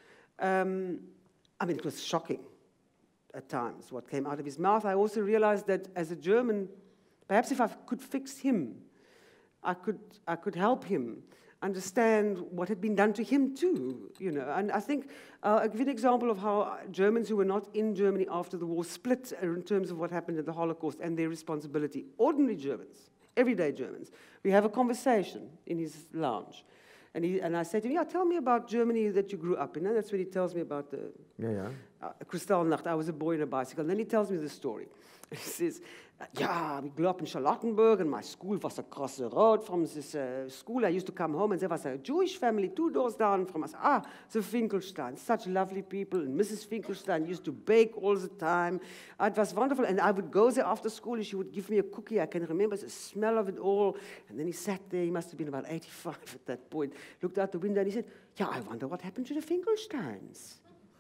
it was shocking at times what came out of his mouth. I also realized that as a German, perhaps if I could fix him, I could help him understand what had been done to him too, And I think I'll give you an example of how Germans who were not in Germany after the war split in terms of what happened in the Holocaust and their responsibility. Ordinary Germans, everyday Germans. We have a conversation in his lounge. And I said to him, tell me about Germany that you grew up in. And that's when he tells me about the Kristallnacht. I was a boy on a bicycle. And then he tells me the story. He says, we grew up in Charlottenburg, and my school was across the road from this school. I used to come home, and there was a Jewish family 2 doors down from us. The Finkelstein, such lovely people. And Mrs. Finkelstein used to bake all the time. It was wonderful. And I would go there after school, and she would give me a cookie. I can remember the smell of it all. And then he sat there. He must have been about 85 at that point. Looked out the window, and he said, I wonder what happened to the Finkelsteins.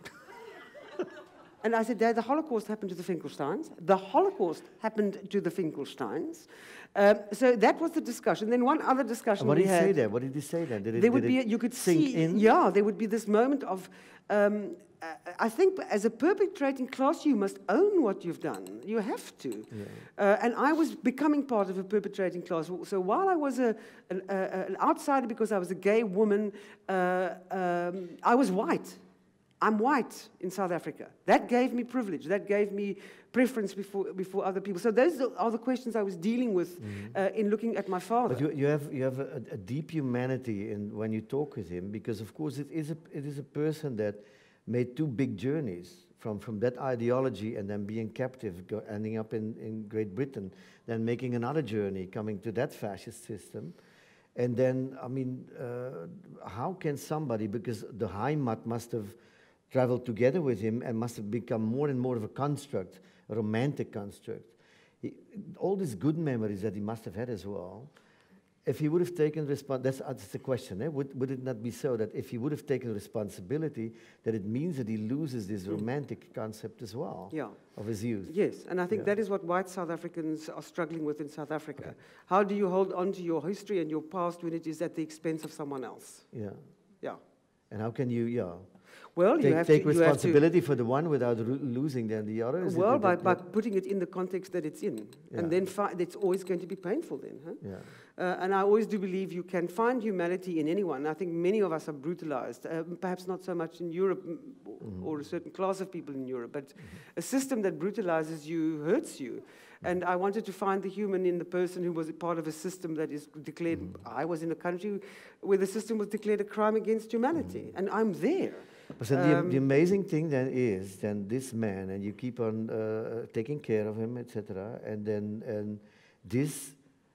And I said, Dad, the Holocaust happened to the Finkelsteins. The Holocaust happened to the Finkelsteins. So that was the discussion. Then one other discussion we had. What did he say there? You could sink in? Yeah, there would be this moment of, I think as a perpetrating class, you must own what you've done. You have to. Yeah. And I was becoming part of a perpetrating class. So while I was an outsider because I was a gay woman, I was white. I'm white in South Africa. That gave me privilege. That gave me preference before other people. So those are the questions I was dealing with in looking at my father. But you have a deep humanity when you talk with him, because of course it is a person that made 2 big journeys from that ideology and then being captive, ending up in Great Britain, then making another journey, coming to that fascist system. And then, how can somebody, because the Heimat must have traveled together with him and must have become more and more of a construct, a romantic construct. All these good memories that he must have had as well, if he would have taken that's the question, would it not be so that if he would have taken responsibility, that it means that he loses this romantic concept as well of his youth? Yes, and I think that is what white South Africans are struggling with in South Africa. Okay. How do you hold on to your history and your past when it is at the expense of someone else? Yeah. Yeah. And how can you, well, take responsibility for the one without losing then the other? Well, by putting it in the context that it's in. And then it's always going to be painful then. Huh? Yeah. And I always do believe you can find humanity in anyone. I think many of us are brutalized, perhaps not so much in Europe or a certain class of people in Europe, but a system that brutalizes you hurts you. And I wanted to find the human in the person who was a part of a system that is declared, I was in a country where the system was declared a crime against humanity, and I'm there. But so the amazing thing then is, then this man, and you keep on taking care of him, etc., and then this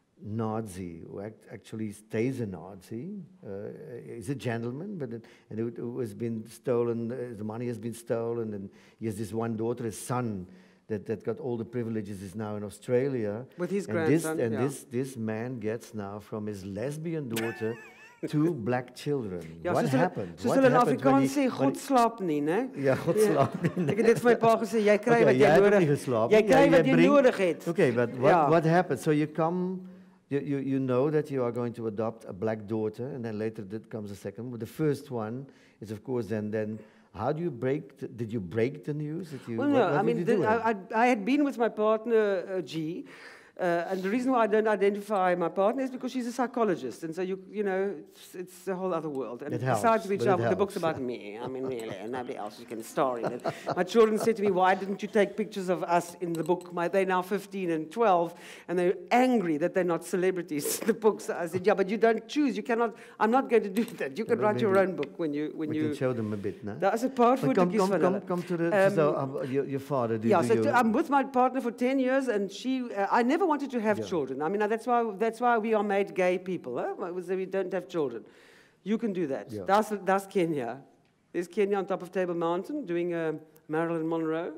Nazi, who actually stays a Nazi, is a gentleman, but it has been stolen, the money has been stolen, and he has this one daughter, his son, that got all the privileges, is now in Australia. With his grandson, this man gets now from his lesbian daughter 2 black children. Ja, what happened? Soos hulle in Afrikaans sê, God slaap nie, né? Ja, God slaap nie. Ek het dit vir my pa gesê, jy kry wat jy nodig het. Jy kry wat jy nodig het. Okay, but what happened? So you come, you know that you are going to adopt a black daughter, and then later that comes a second. But the first one is, of course, then how do you did you break the news? Well, no, I mean, I had been with my partner, G, and the reason why I don't identify my partner is because she's a psychologist, and so you know, it's a whole other world. And besides which, the book's about me. I mean, really, and nobody else can star in it. My children said to me, "Why didn't you take pictures of us in the book?" They're now 15 and 12, and they're angry that they're not celebrities in the book. So I said, "Yeah, but you don't choose. You cannot. I'm not going to do that. You can write your own book when you." We can show them a bit, no? That's a part for come to the your father. I'm with my partner for 10 years, and I never wanted to have children. I mean, that's why we are made gay people. Huh? We don't have children. You can do that. Yeah. That's Kenya. There's Kenya on top of Table Mountain doing Marilyn Monroe.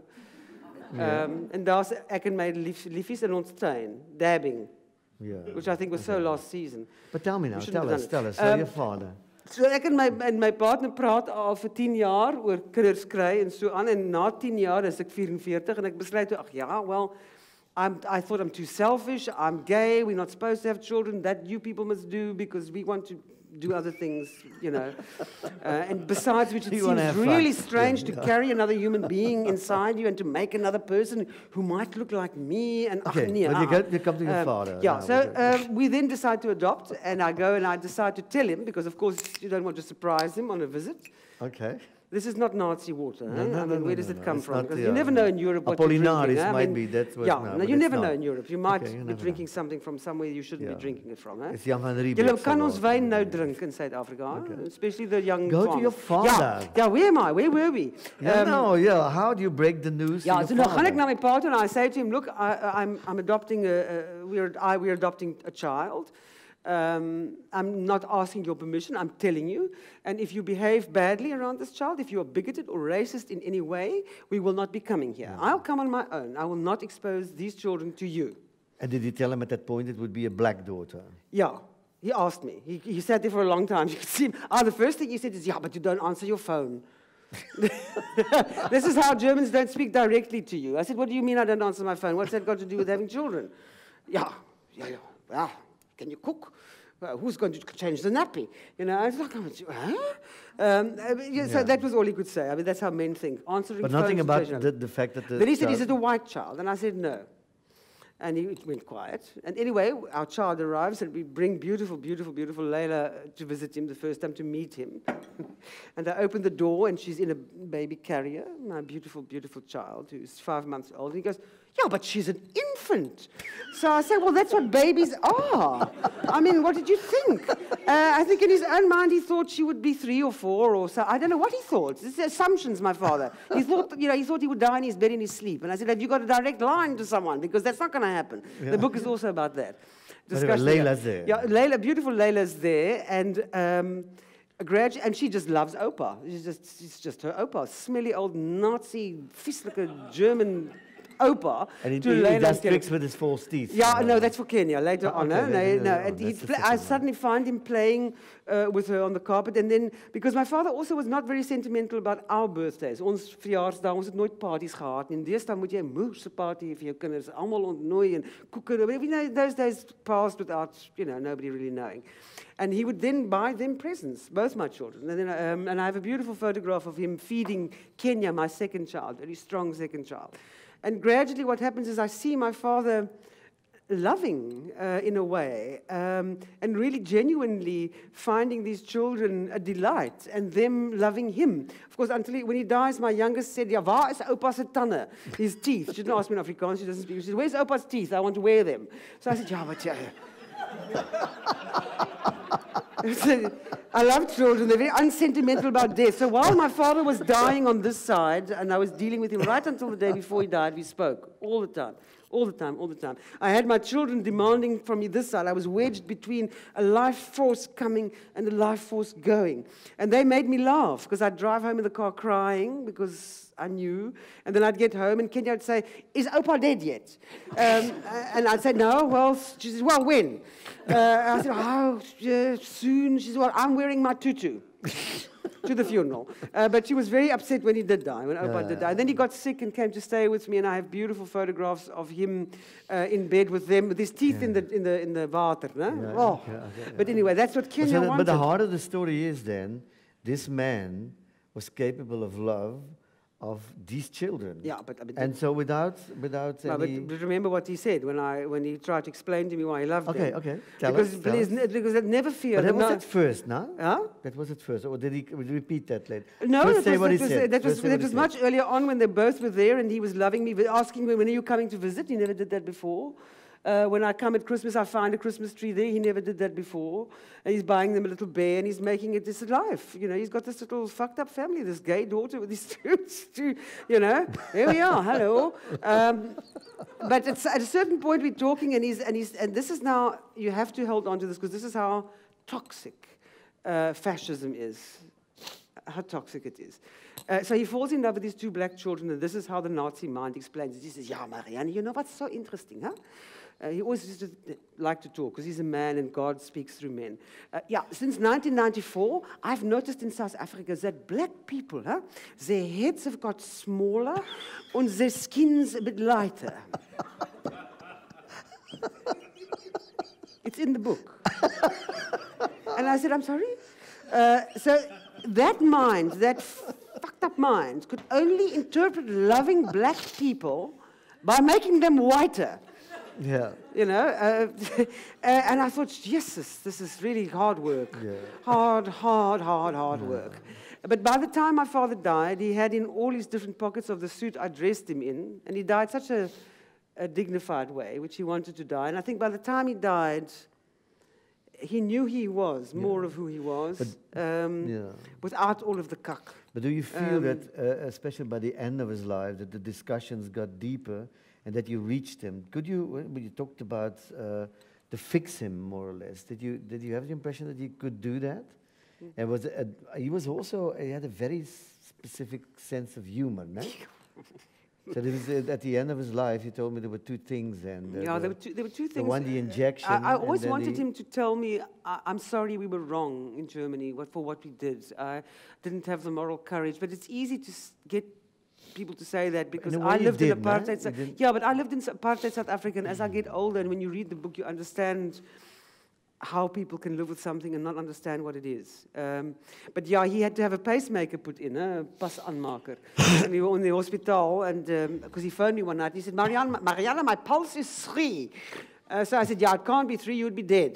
And daar's ek en my liefies in ons tuin, dabbing. Yeah. Which I think was so last season. But tell me now, tell us, your father. So ek en my partner praat al vir 10 jaar oor kinders kry en so aan, en na 10 jaar is ek 44 en ek besluit well, I thought I'm too selfish, I'm gay, we're not supposed to have children, that you people must do because we want to do other things, you know. And besides which, it seems really strange to carry another human being inside you and to make another person who might look like me. And but you come to your father. Yeah, so we then decide to adopt, and I go and I decide to tell him, because of course you don't want to surprise him on a visit. Okay. This is not Nazi water. No, where does it come from? Because you never know in Europe what Apollinaris you're drinking. might be. That's what. Yeah, no, you never know in Europe. You might be drinking something from somewhere you shouldn't be drinking it from. It's Jan van Riebeeck. Julle kan ons wyn nou drink in South Africa, especially the young Go to your father. Yeah, where am I? Where were we? How do you break the news to your so father? Dan gaan ek na my pa toe en I say to him, look, I'm adopting we're adopting a child. I'm not asking your permission, I'm telling you. And if you behave badly around this child, if you are bigoted or racist in any way, we will not be coming here. I'll come on my own. I will not expose these children to you. And did he tell him at that point it would be a black daughter? Yeah, he asked me. He sat there for a long time. You could see him. The first thing he said is, but you don't answer your phone. This is how Germans don't speak directly to you. I said, what do you mean I don't answer my phone? What's that got to do with having children? Yeah. Can you cook? Who's going to change the nappy? You know, I was like, so that was all he could say. I mean, that's how men think. Answering but nothing about the fact that Then he said, is it a white child? And I said, no. And it went quiet. And anyway, our child arrives, and we bring beautiful, beautiful, beautiful Layla to visit him, the first time to meet him. And I open the door, and she's in a baby carrier, my beautiful, beautiful child, who's 5 months old. And he goes, but she's an infant. So I said, well, that's what babies are. I mean, what did you think? I think in his own mind he thought she would be 3 or 4 or so. I don't know what he thought. It's assumptions, my father. He thought, he thought he would die in his bed in his sleep. And I said, have you got a direct line to someone? Because that's not going to happen. Yeah. The book is also about that. Layla's there. Yeah, beautiful Layla's there. And and she just loves opa. She's just her opa. Smelly old Nazi, vieslijke German opa. And he does tricks with his false teeth. Yeah, no, that's for Kenya later on. Okay, No, and I suddenly find him playing with her on the carpet. And then, because my father also was not very sentimental about our birthdays. Ons verjaarsdae, ons het nooit parties gehad. En deesdae moet jy 'n moerse party vir jou kinders almal ontnooi en koeke. Those days passed without, nobody really knowing. And he would then buy them presents, both my children. And then, and I have a beautiful photograph of him feeding Kenya, my second child, very strong second child. And gradually what happens is I see my father loving, in a way, and really genuinely finding these children a delight and them loving him. Of course, when he dies, my youngest said, "Ja, waar is opa's tanden? His teeth." She didn't ask me in Afrikaans, she doesn't speak. She said, "Where's opa's teeth? I want to wear them." So I said, "Ja, but yeah." I love children. They're very unsentimental about death. So while my father was dying on this side, and I was dealing with him right until the day before he died, we spoke all the time. All the time. I had my children demanding from me this side. I was wedged between a life force coming and a life force going. And they made me laugh, because I'd drive home in the car crying, because I knew. And then I'd get home, and Kenya would say, "Is Opa dead yet?" And I'd say, "No." Well, she says, "Well, when?" I said, "Oh, soon." She said, "Well, I'm wearing my tutu." To the funeral. But she was very upset when he did die, when Opa did die. And then he got sick and came to stay with me, and I have beautiful photographs of him in bed with them, with his teeth in the water. No? But anyway, that's what Kenya wanted. But the heart of the story is then, this man was capable of love of these children. Yeah, but and so without any... But remember what he said when he tried to explain to me why he loved them. Okay. Because that never feared. But that was at first, no? Huh? That was at first, or did he repeat that later? No, that was much earlier on when they both were there, and he was loving me, asking me, "When are you coming to visit?" He never did that before. When I come at Christmas, I find a Christmas tree there. He never did that before. And he's buying them a little bear, and he's making it his life. He's got this little fucked up family, this gay daughter with these two, Here we are, hello. But at a certain point, we're talking, and this is now, you have to hold on to this, because this is how toxic fascism is. How toxic it is. So he falls in love with these two black children, and this is how the Nazi mind explains it. He says, "Yeah, Marianne, you know what's so interesting, huh?" He always used to like to talk, because he's a man and God speaks through men. Since 1994, I've noticed in South Africa that black people, their heads have got smaller and their skin's a bit lighter. It's in the book. And I said, "I'm sorry?" So that mind, that fucked up mind, could only interpret loving black people by making them whiter. Yeah. And I thought, Jesus, this is really hard work. Yeah. Hard work. But by the time my father died, he had in all his different pockets of the suit I dressed him in, and he died such a dignified way, which he wanted to die. And I think by the time he died, he knew he was more of who he was, without all of the cuck. But do you feel that, especially by the end of his life, that the discussions got deeper and that you reached him? When you talked about to fix him, more or less, did you have the impression that you could do that? And he had a very specific sense of humor, no? So there was, at the end of his life, he told me there were two things. And there were two things. The one, the injection. I always wanted him to tell me, "I'm sorry we were wrong in Germany for what we did. I didn't have the moral courage." But it's easy to get people to say that, because I lived in apartheid. Yeah, but I lived in apartheid South Africa, and as I get older, and when you read the book, you understand how people can live with something and not understand what it is. But yeah, he had to have a pacemaker put in, a pasaanmaker. And we were in the hospital, and because he phoned me one night, he said, Marianne, my pulse is 3. So I said, "Yeah, it can't be 3, you would be dead."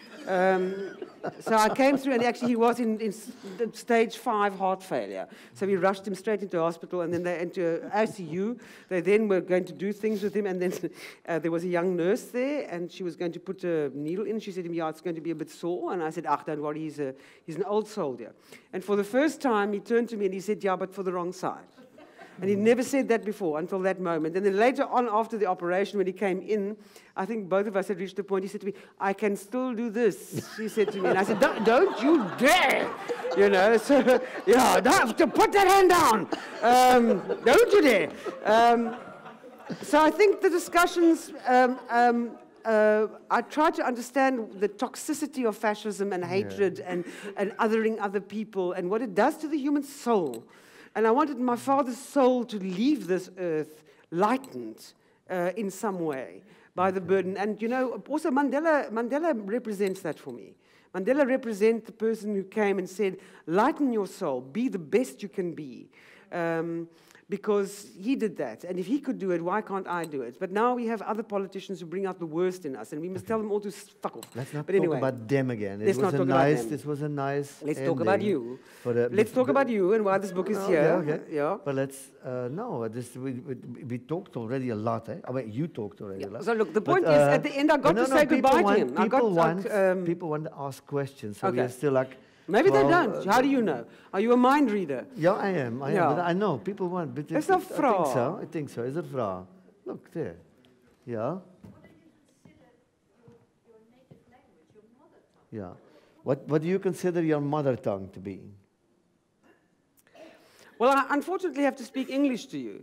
So I came through, and actually he was in stage 5 heart failure. So we rushed him straight into hospital, and then into ICU. They then were going to do things with him, and then there was a young nurse there, and she was going to put a needle in. She said to me, "Yeah, it's going to be a bit sore." And I said, "Don't worry, he's an old soldier." And for the first time, he turned to me and he said, "Yeah, but for the wrong side." And he never said that before until that moment. And then later on, after the operation, when he came in, I think both of us had reached the point. He said to me, "I can still do this," he said to me. And I said, Don't you dare. So, put that hand down. Don't you dare. So I think the discussions, I try to understand the toxicity of fascism and hatred and othering other people and what it does to the human soul. And I wanted my father's soul to leave this earth lightened in some way by the burden. And, you know, also Mandela represents that for me. Mandela represents the person who came and said, lighten your soul, be the best you can be. Because he did that. And if he could do it, why can't I do it? But now we have other politicians who bring out the worst in us, and we must tell them all to fuck off. Let's not but talk anyway, about them again. Let's not talk about them. This was a nice Let's talk about you. Let's talk about you and why this book is here. Yeah, okay. Yeah. But let's, we talked already a lot. I mean, you talked already a lot. So look, the point is, at the end, I got to say goodbye to him. People want to ask questions, so we're still like... Maybe they don't. How do you know? Are you a mind reader? Yeah, I am. But I know people want. But is dat vraag? I think so. Is it vraag? Look there. Yeah. Yeah. What do you consider your mother tongue to be? Well, I unfortunately have to speak English to you.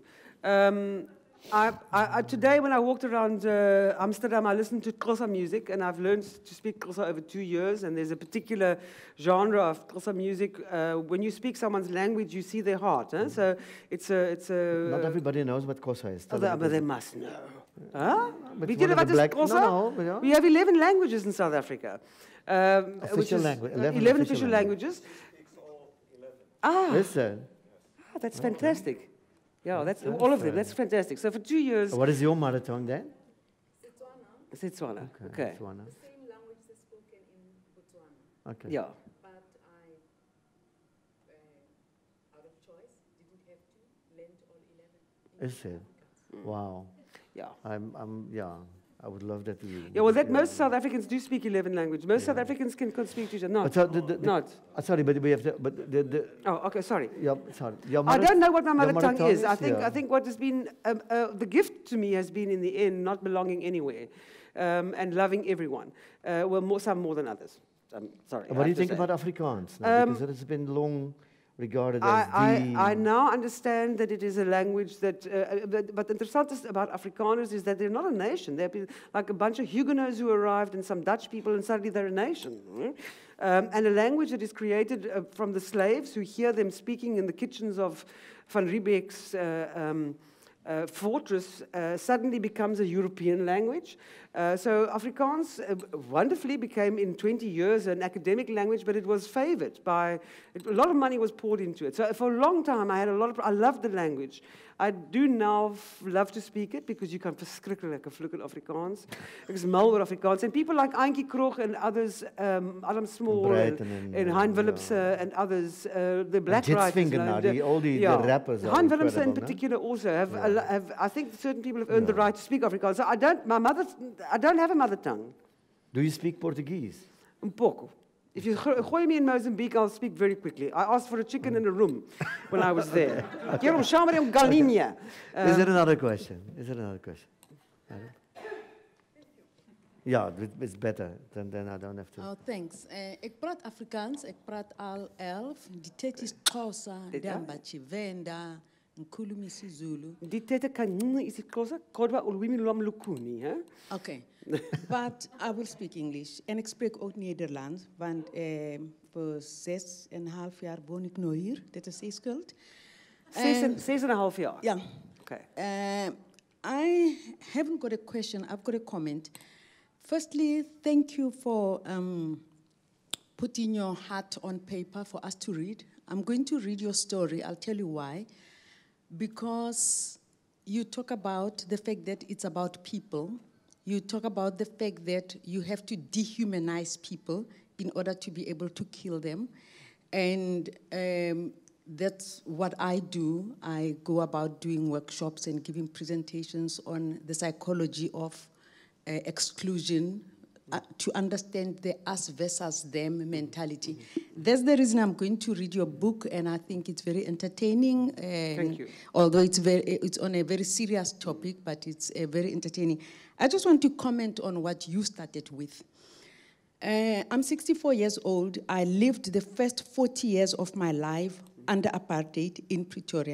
Today, when I walked around Amsterdam, I listened to Xhosa music, and I've learned to speak Xhosa over 2 years. And there's a particular genre of Xhosa music. When you speak someone's language, you see their heart. Huh? So it's a. Not everybody knows what Xhosa is. But they must know. Huh? But you know what is Xhosa? No, yeah. We have 11 languages in South Africa. Official language. 11 official languages. Listen. That's fantastic. Yeah, that's all of them. That's fantastic. So for 2 years... What is your mother tongue then? Setswana. Okay. Setswana. The same language that's spoken in Botswana. Okay. Yeah. But I, out of choice, didn't have to learn all 11. Is it? Wow. Yeah. I would love that to be. Yeah, well, most South Africans do speak 11 languages. Most South Africans can speak to each other. Not. Not. Sorry, but we have to. Oh, okay. Sorry. Yeah, sorry. I don't know what my mother tongue is. I think what has been the gift to me has been in the end not belonging anywhere, and loving everyone. Some more than others. I'm sorry. What do you think about Afrikaans? Because it has been long regarded as I now understand that it is a language that, but the interessant about Afrikaners is that they're not a nation. They're like a bunch of Huguenots who arrived and some Dutch people, and suddenly they're a nation. And a language that is created from the slaves who hear them speaking in the kitchens of Van Riebeck's fortress suddenly becomes a European language. So Afrikaans wonderfully became in 20 years an academic language, but it was favored by, a lot of money was poured into it. So for a long time I loved the language. I do now love to speak it because you can verschrikkelijk vloeken Afrikaans. Ek is mal oor Afrikaans. And people like Auntie Krog and others, Adam Small and Hein Willemse and others, the black writers. The rappers. Hein Willemse in particular also have, I think certain people have earned the right to speak Afrikaans. So I don't have a mother tongue. Do you speak Portuguese? Un pouco. If you gooi me in Mozambique, I'll speak very quickly. I asked for a chicken in a room when I was there. Is there another question? Yeah, it's better. Then I don't have to. Oh, thanks. Ik praat Afrikaans. Ik praat al 11. Dit is Xhosa, Damba Chivenda, Nkulumi Zulu. Dit kan is Xhosa, kodwa ulwimi lwam lukuni, hè? Okay. But I will speak English. En ik spreek ook Nederlands, want voor 6,5 jaar woon ik nu hier. Dit is schuld. 6,5 jaar? Ja. Okay. I haven't got a question, I've got a comment. Firstly, thank you for putting your heart on paper for us to read. I'm going to read your story. I'll tell you why. Because you talk about the fact that it's about people. You talk about the fact that you have to dehumanize people in order to be able to kill them. And that's what I do. I go about doing workshops and giving presentations on the psychology of exclusion to understand the us versus them mentality. That's the reason I'm going to read your book, and I think it's very entertaining. Thank you. Although it's on a very serious topic, but it's very entertaining. I just want to comment on what you started with. I'm 64 years old. I lived the first 40 years of my life under apartheid in Pretoria.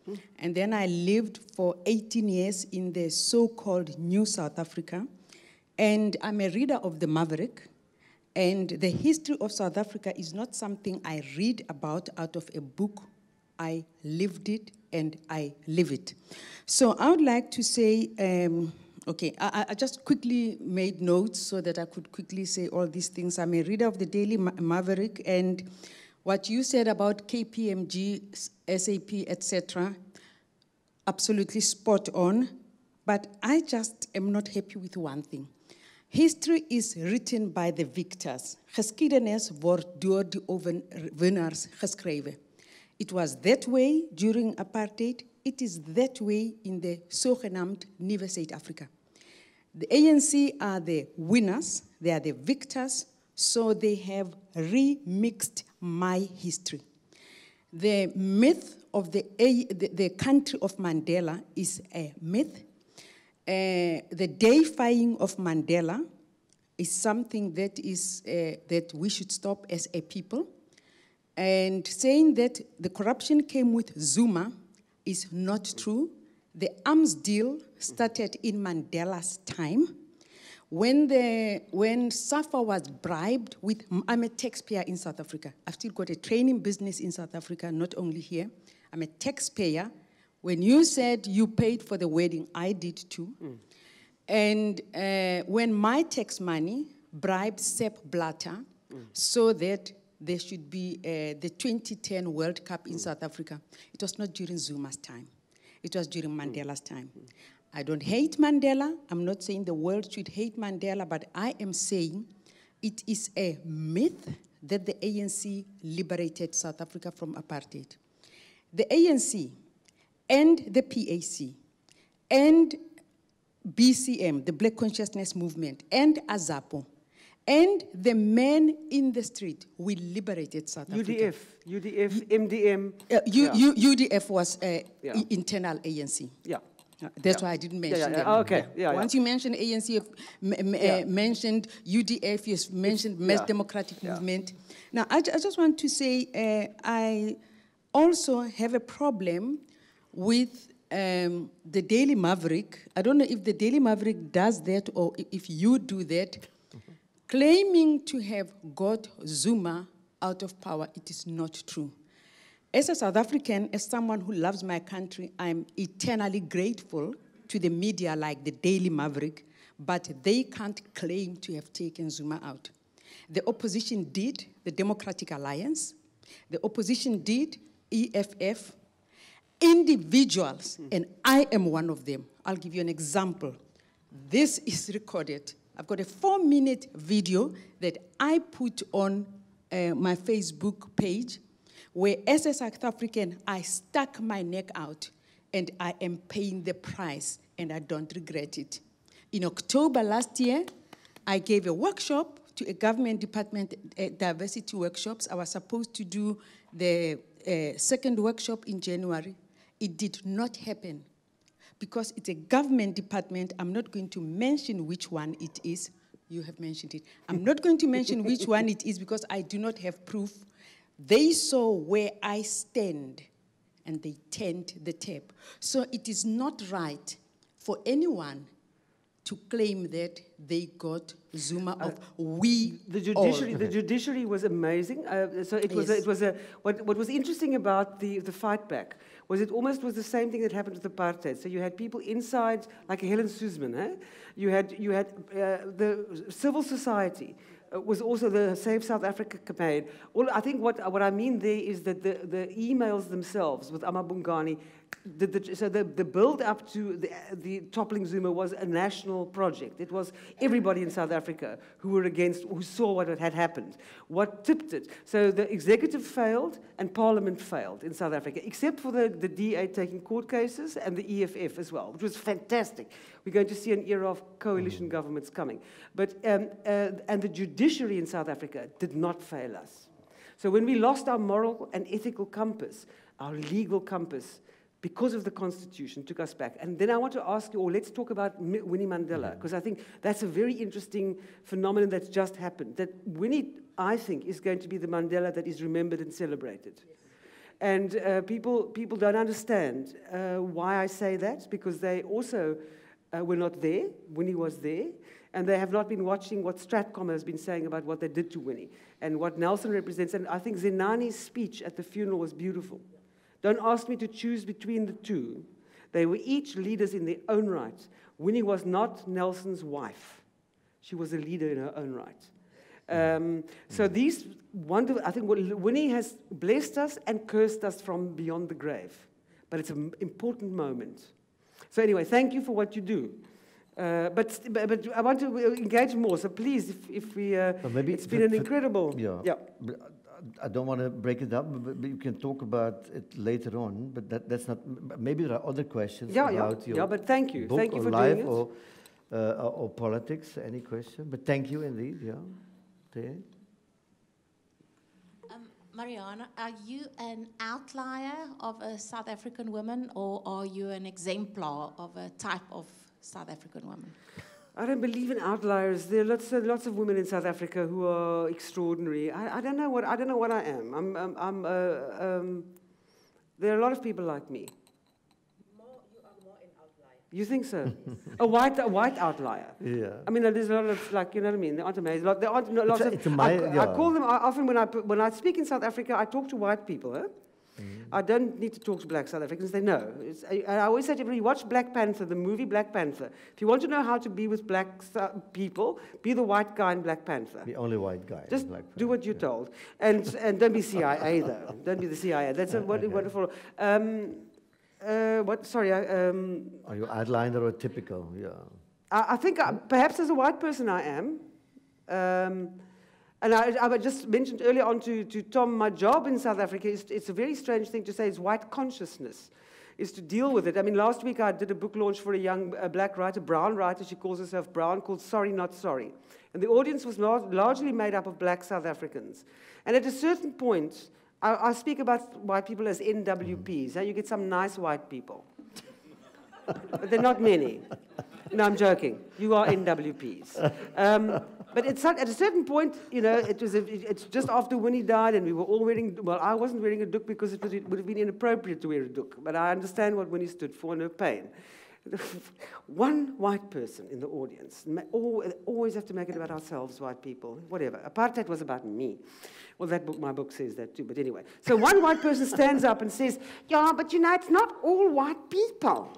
And then I lived for 18 years in the so-called New South Africa. And I'm a reader of the Maverick. And the history of South Africa is not something I read about out of a book. I lived it and I live it. So I would like to say, okay, I just quickly made notes so that I could quickly say all these things. I'm a reader of the Daily Maverick, and what you said about KPMG, SAP, etc., absolutely spot on, but I just am not happy with one thing. History is written by the victors. Geschiedenis wordt door de overwinnaars geschreven. It was that way during apartheid. It is that way in the zogenaamd Nieuwe Zuid-Afrika. The ANC are the winners, they are the victors, so they have remixed my history. The myth of the country of Mandela is a myth. The deifying of Mandela is something that is that we should stop as a people. And saying that the corruption came with Zuma is not true. The arms deal started in Mandela's time. When SAFA was bribed with, I'm a taxpayer in South Africa. I've still got a training business in South Africa, not only here. I'm a taxpayer. When you said you paid for the wedding, I did too. And when my tax money bribed Sepp Blatter so that there should be the 2010 World Cup in South Africa, it was not during Zuma's time. It was during Mandela's time. I don't hate Mandela. I'm not saying the world should hate Mandela, but I am saying it is a myth that the ANC liberated South Africa from apartheid. The ANC and the PAC and BCM, the Black Consciousness Movement, and AZAPO, and the men in the street, we liberated South Africa. UDF, MDM. UDF was internal ANC. Yeah. That's why I didn't mention them. Okay. Once you mentioned ANC, you've mentioned UDF, you've mentioned Mass Democratic Movement. Now, I just want to say I also have a problem with the Daily Maverick. I don't know if the Daily Maverick does that or if you do that. Claiming to have got Zuma out of power, it is not true. As a South African, as someone who loves my country, I'm eternally grateful to the media like the Daily Maverick, but they can't claim to have taken Zuma out. The opposition did, the Democratic Alliance. The opposition did, EFF. Individuals, and I am one of them. I'll give you an example. This is recorded. I've got a 4-minute video that I put on my Facebook page where as a South African, I stuck my neck out and I am paying the price and I don't regret it. In October last year, I gave a workshop to a government department, diversity workshops. I was supposed to do the second workshop in January. It did not happen. Because it's a government department, I'm not going to mention which one it is. You have mentioned it. I'm not going to mention which one it is because I do not have proof. They saw where I stand, and they turned the tape. So it is not right for anyone to claim that they got Zuma of the judiciary was amazing. What was interesting about the fight back was it almost was the same thing that happened with apartheid. So you had people inside, like Helen Suzman. You had the civil society. Was also the Save South Africa campaign. I think what I mean there is that the emails themselves with Amabungani, so the build up to the toppling Zuma was a national project. It was everybody in South Africa who saw what had happened, what tipped it. So the executive failed and Parliament failed in South Africa, except for the DA taking court cases and the EFF as well, which was fantastic. We're going to see an era of coalition governments coming. But and the judiciary in South Africa did not fail us. So when we lost our moral and ethical compass, our legal compass, because of the Constitution, took us back. And then I want to ask you, or let's talk about Winnie Mandela, because I think that's a very interesting phenomenon that's just happened. That Winnie, I think, is going to be the Mandela that is remembered and celebrated. And people don't understand why I say that, because they also were not there. Winnie was there. And they have not been watching what Stratcom has been saying about what they did to Winnie and what Nelson represents. And I think Zenani's speech at the funeral was beautiful. Don't ask me to choose between the two. They were each leaders in their own right. Winnie was not Nelson's wife. She was a leader in her own right. So these wonderful, I think Winnie has blessed us and cursed us from beyond the grave. But it's an important moment. So anyway, thank you for what you do. But I want to engage more. So please, if we, it's been an incredible. Yeah. I don't want to break it up, but you can talk about it later on. But that's not. Maybe there are other questions about your but thank you. Book thank you or for life doing it. or politics. Any question? But thank you indeed. Yeah. There. Mariana, are you an outlier of a South African woman, or are you an exemplar of a type of South African woman? I don't believe in outliers. There are lots of women in South Africa who are extraordinary. I don't know what I am. There are a lot of people like me. You are more an outlier. You think so? a white outlier. Yeah. I mean, there's a lot of, like, you know what I mean? There aren't amazing. There aren't lots of. I call them often when I speak in South Africa. I talk to white people. Huh? I don't need to talk to black South Africans. They know. I always say to everybody, watch Black Panther, the movie Black Panther. If you want to know how to be with black people, be the white guy in Black Panther. The only white guy. Just in Black Panther. do what you're told. And don't be CIA, though. Don't be the CIA. That's a wonderful... what? Sorry. Are you outliner or typical? Yeah. I think perhaps as a white person I am. And I just mentioned earlier on to Tom, my job in South Africa, it's a very strange thing to say, is white consciousness, is to deal with it. I mean, last week I did a book launch for a young black writer, brown writer, she calls herself Brown, called Sorry Not Sorry. And the audience was largely made up of black South Africans. And at a certain point, I speak about white people as NWPs. You get some nice white people. But they're not many. No, I'm joking. You are NWPs. But at a certain point, you know, it's just after Winnie died, and we were all wearing, well, I wasn't wearing a doek because it would have been inappropriate to wear a doek. But I understand what Winnie stood for and her pain. One white person in the audience. Always have to make it about ourselves, white people. Whatever. Apartheid was about me. Well, my book says that too, but anyway. So one white person stands up and says, yeah, but you know, it's not all white people.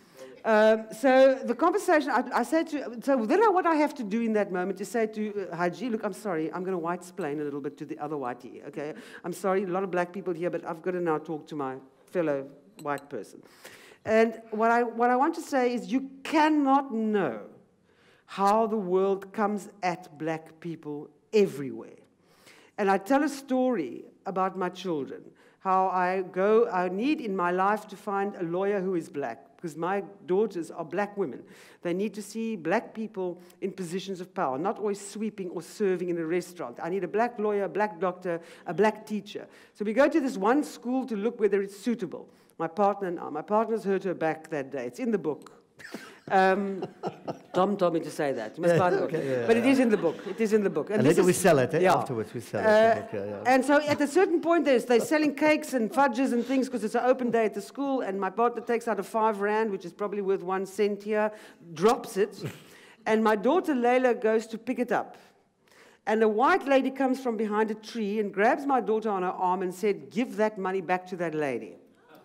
So the conversation, I said to, so then what I have to do in that moment is say to Haji, look, I'm sorry, I'm going to white-splain a little bit to the other whitey, okay? I'm sorry, a lot of black people here, but I've got to now talk to my fellow white person. And what I want to say is you cannot know how the world comes at black people everywhere. And I tell a story about my children, how I need in my life to find a lawyer who is black, because my daughters are black women. They need to see black people in positions of power, not always sweeping or serving in a restaurant. I need a black lawyer, a black doctor, a black teacher. So we go to this one school to look whether it's suitable. My partner and I. My partner's hurt her back that day. It's in the book. Tom told me to say that. You must buy the book. Okay, but it is in the book. It is in the book. And later we sell it, afterwards we sell it. And so at a certain point, they're selling cakes and fudges and things because it's an open day at the school, and my partner takes out a 5 rand, which is probably worth 1 cent here, drops it, and my daughter Layla goes to pick it up. And a white lady comes from behind a tree and grabs my daughter on her arm and said, give that money back to that lady.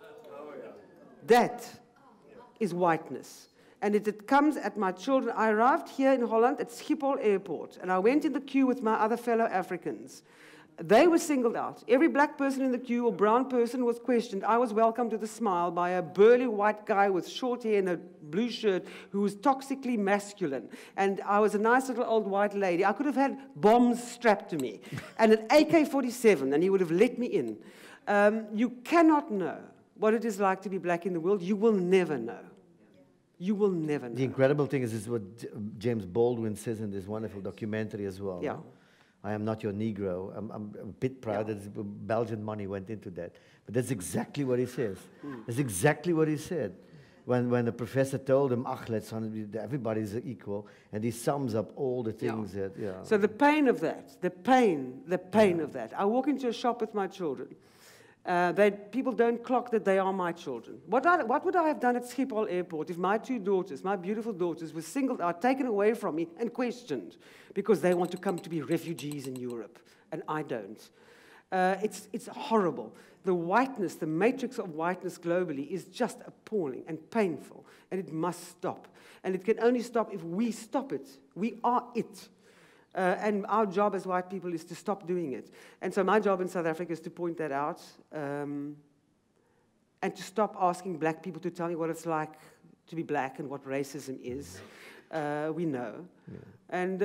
That is whiteness. And it comes at my children. I arrived here in Holland at Schiphol Airport, and I went in the queue with my other fellow Africans. They were singled out. Every black person in the queue or brown person was questioned. I was welcomed with a smile by a burly white guy with short hair and a blue shirt who was toxically masculine. And I was a nice little old white lady. I could have had bombs strapped to me and an AK-47, and he would have let me in. You cannot know what it is like to be black in the world. You will never know. You will never know. The incredible thing is what James Baldwin says in this wonderful documentary as well. Yeah. No? I am not your Negro. I'm a bit proud that Belgian money went into that. But that's exactly what he says. That's exactly what he said. When the professor told him, everybody's equal, and he sums up all the things that, So the pain of that, the pain of that. I walk into a shop with my children, People don't clock that they are my children. What would I have done at Schiphol Airport if my 2 daughters, my beautiful daughters, were singled out, taken away from me, and questioned because they want to come to be refugees in Europe, and I don't? It's horrible. The whiteness, the matrix of whiteness globally is just appalling and painful, and it must stop. And it can only stop if we stop it. We are it. And our job as white people is to stop doing it. And so my job in South Africa is to point that out and to stop asking black people to tell me what it's like to be black and what racism is. We know. Yeah. And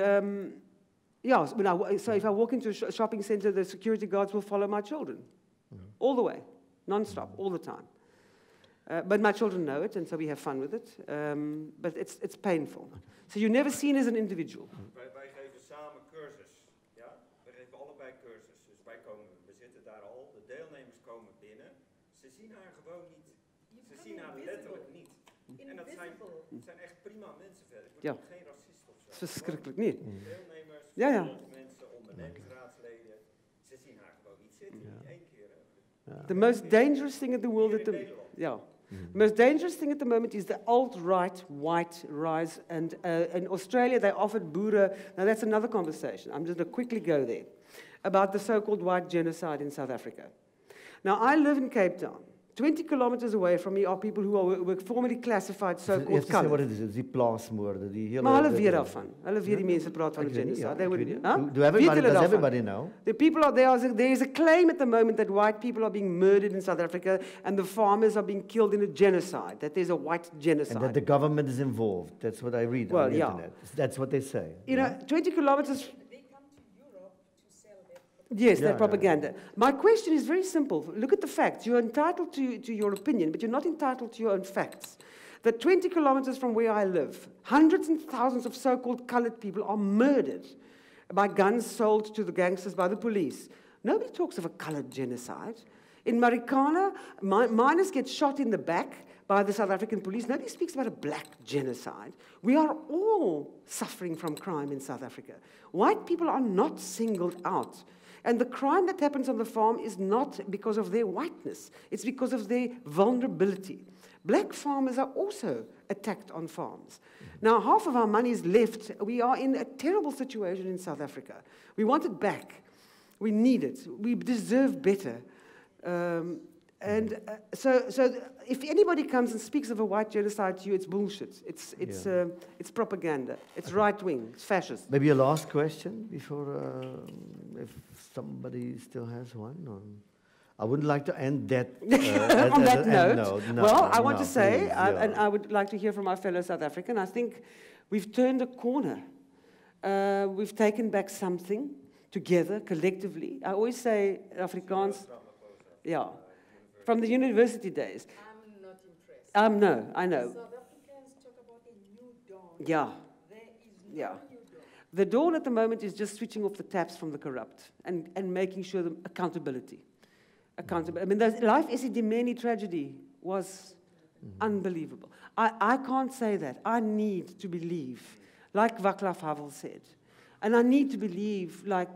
so if I walk into a shopping center, the security guards will follow my children all the way, non-stop, all the time. But my children know it, and so we have fun with it. But it's painful. So you're never seen as an individual. Wij geven samen cursus. Ja? We geven allebei cursus. Dus we zitten daar al. De deelnemers komen binnen. Ze zien haar gewoon niet. Ze zien haar letterlijk niet. En dat zijn echt prima mensen verder. Ik word geen racist of zo. Verschrikkelijk niet. Deelnemers, mensen, ondernemingsraadsleden. Ze zien haar gewoon niet zitten. Niet 1 keer. The most dangerous thing in the world the most dangerous thing at the moment is the alt-right white rise. And in Australia, they offered Boere. Now, that's another conversation. I'm just going to quickly go there. About the so-called white genocide in South Africa. Now, I live in Cape Town. 20 kilometers away from me are people who were formerly classified so-called colored. Wat is die plaasmoorde, die hele... Maar hulle weet daarvan. Hulle weet die mense praat van 'n genocide. Does everybody know? The people are there is a claim at the moment that white people are being murdered in South Africa and the farmers are being killed in a genocide, that there's a white genocide. And that the government is involved. That's what I read on the internet. That's what they say. You know, 20 kilometers... Yes, that propaganda. My question is very simple. Look at the facts. You're entitled to your opinion, but you're not entitled to your own facts. That 20 kilometers from where I live, hundreds and thousands of so-called colored people are murdered by guns sold to the gangsters by the police. Nobody talks of a colored genocide. In Marikana, miners get shot in the back by the South African police. Nobody speaks about a black genocide. We are all suffering from crime in South Africa. White people are not singled out. And the crime that happens on the farm is not because of their whiteness. It's because of their vulnerability. Black farmers are also attacked on farms. Now, half of our money is left. We are in a terrible situation in South Africa. We want it back. We need it. We deserve better. So if anybody comes and speaks of a white genocide to you, it's bullshit. It's propaganda. It's right-wing. It's fascist. Maybe a last question before, if somebody still has one. Or I wouldn't like to end that on that note. No, I want to say, and I would like to hear from our fellow South African, I think we've turned a corner. We've taken back something together, collectively. I always say Afrikaans, from the university days. I'm not impressed. No, I know. South Africans talk about a new dawn. Yeah. There is no new dawn. The dawn at the moment is just switching off the taps from the corrupt and making sure the accountability. I mean, Life Esidimeni tragedy was unbelievable. I can't say that. I need to believe, like Václav Havel said. And I need to believe, like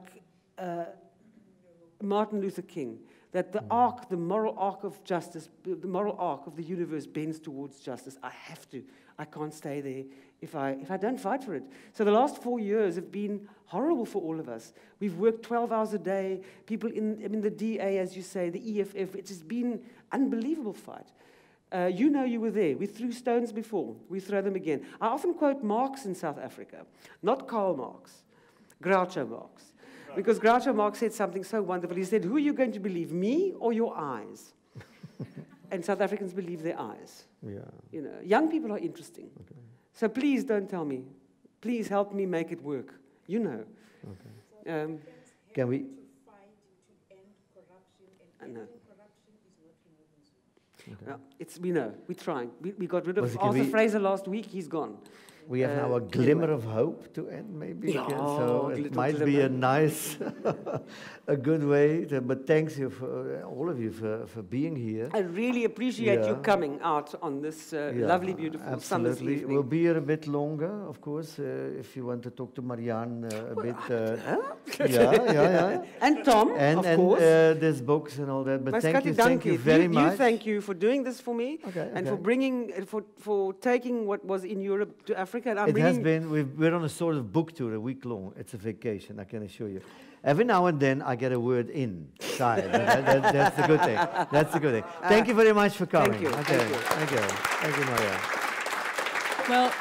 Martin Luther King, that the arc, the moral arc of justice, the moral arc of the universe bends towards justice. I have to. I can't stay there if I don't fight for it. So the last 4 years have been horrible for all of us. We've worked 12 hours a day. People in the DA, as you say, the EFF, it has been unbelievable fight. You know you were there. We threw stones before. We throw them again. I often quote Marx in South Africa, not Karl Marx, Groucho Marx. Because Groucho Marx said something so wonderful. He said, who are you going to believe, me or your eyes? And South Africans believe their eyes. Yeah. You know, young people are interesting. Okay. So please don't tell me. Please help me make it work. You know. Okay. Can we? To fight to end corruption, and ending corruption is not removing. We know. We're trying. We got rid of Arthur Fraser last week. He's gone. We have now a glimmer of hope to end, maybe. Yeah, so it might be a nice, a good way. But thanks you for all of you for being here. I really appreciate you coming out on this lovely, beautiful summer's evening. We'll be here a bit longer, of course, if you want to talk to Marianne a bit. Yeah. And Tom, of course. And there's books and all that. But thank you very much. Thank you for doing this for me, and for bringing, for taking what was in Europe to Africa. And it has been. We're on a sort of book tour, a week long. It's a vacation, I can assure you. Every now and then, I get a word inside. That's the good thing. That's the good thing. Thank you very much for coming. Thank you. Okay. Thank you, Maria. Well,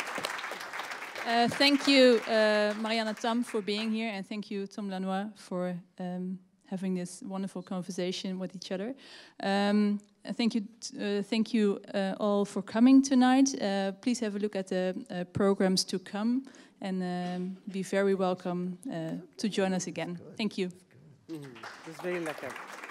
thank you, Marianne Tam, for being here, and thank you, Tom Lanois, for having this wonderful conversation with each other. Thank you all for coming tonight. Please have a look at the programs to come, and be very welcome to join us again. Thank you. Het is very lekker.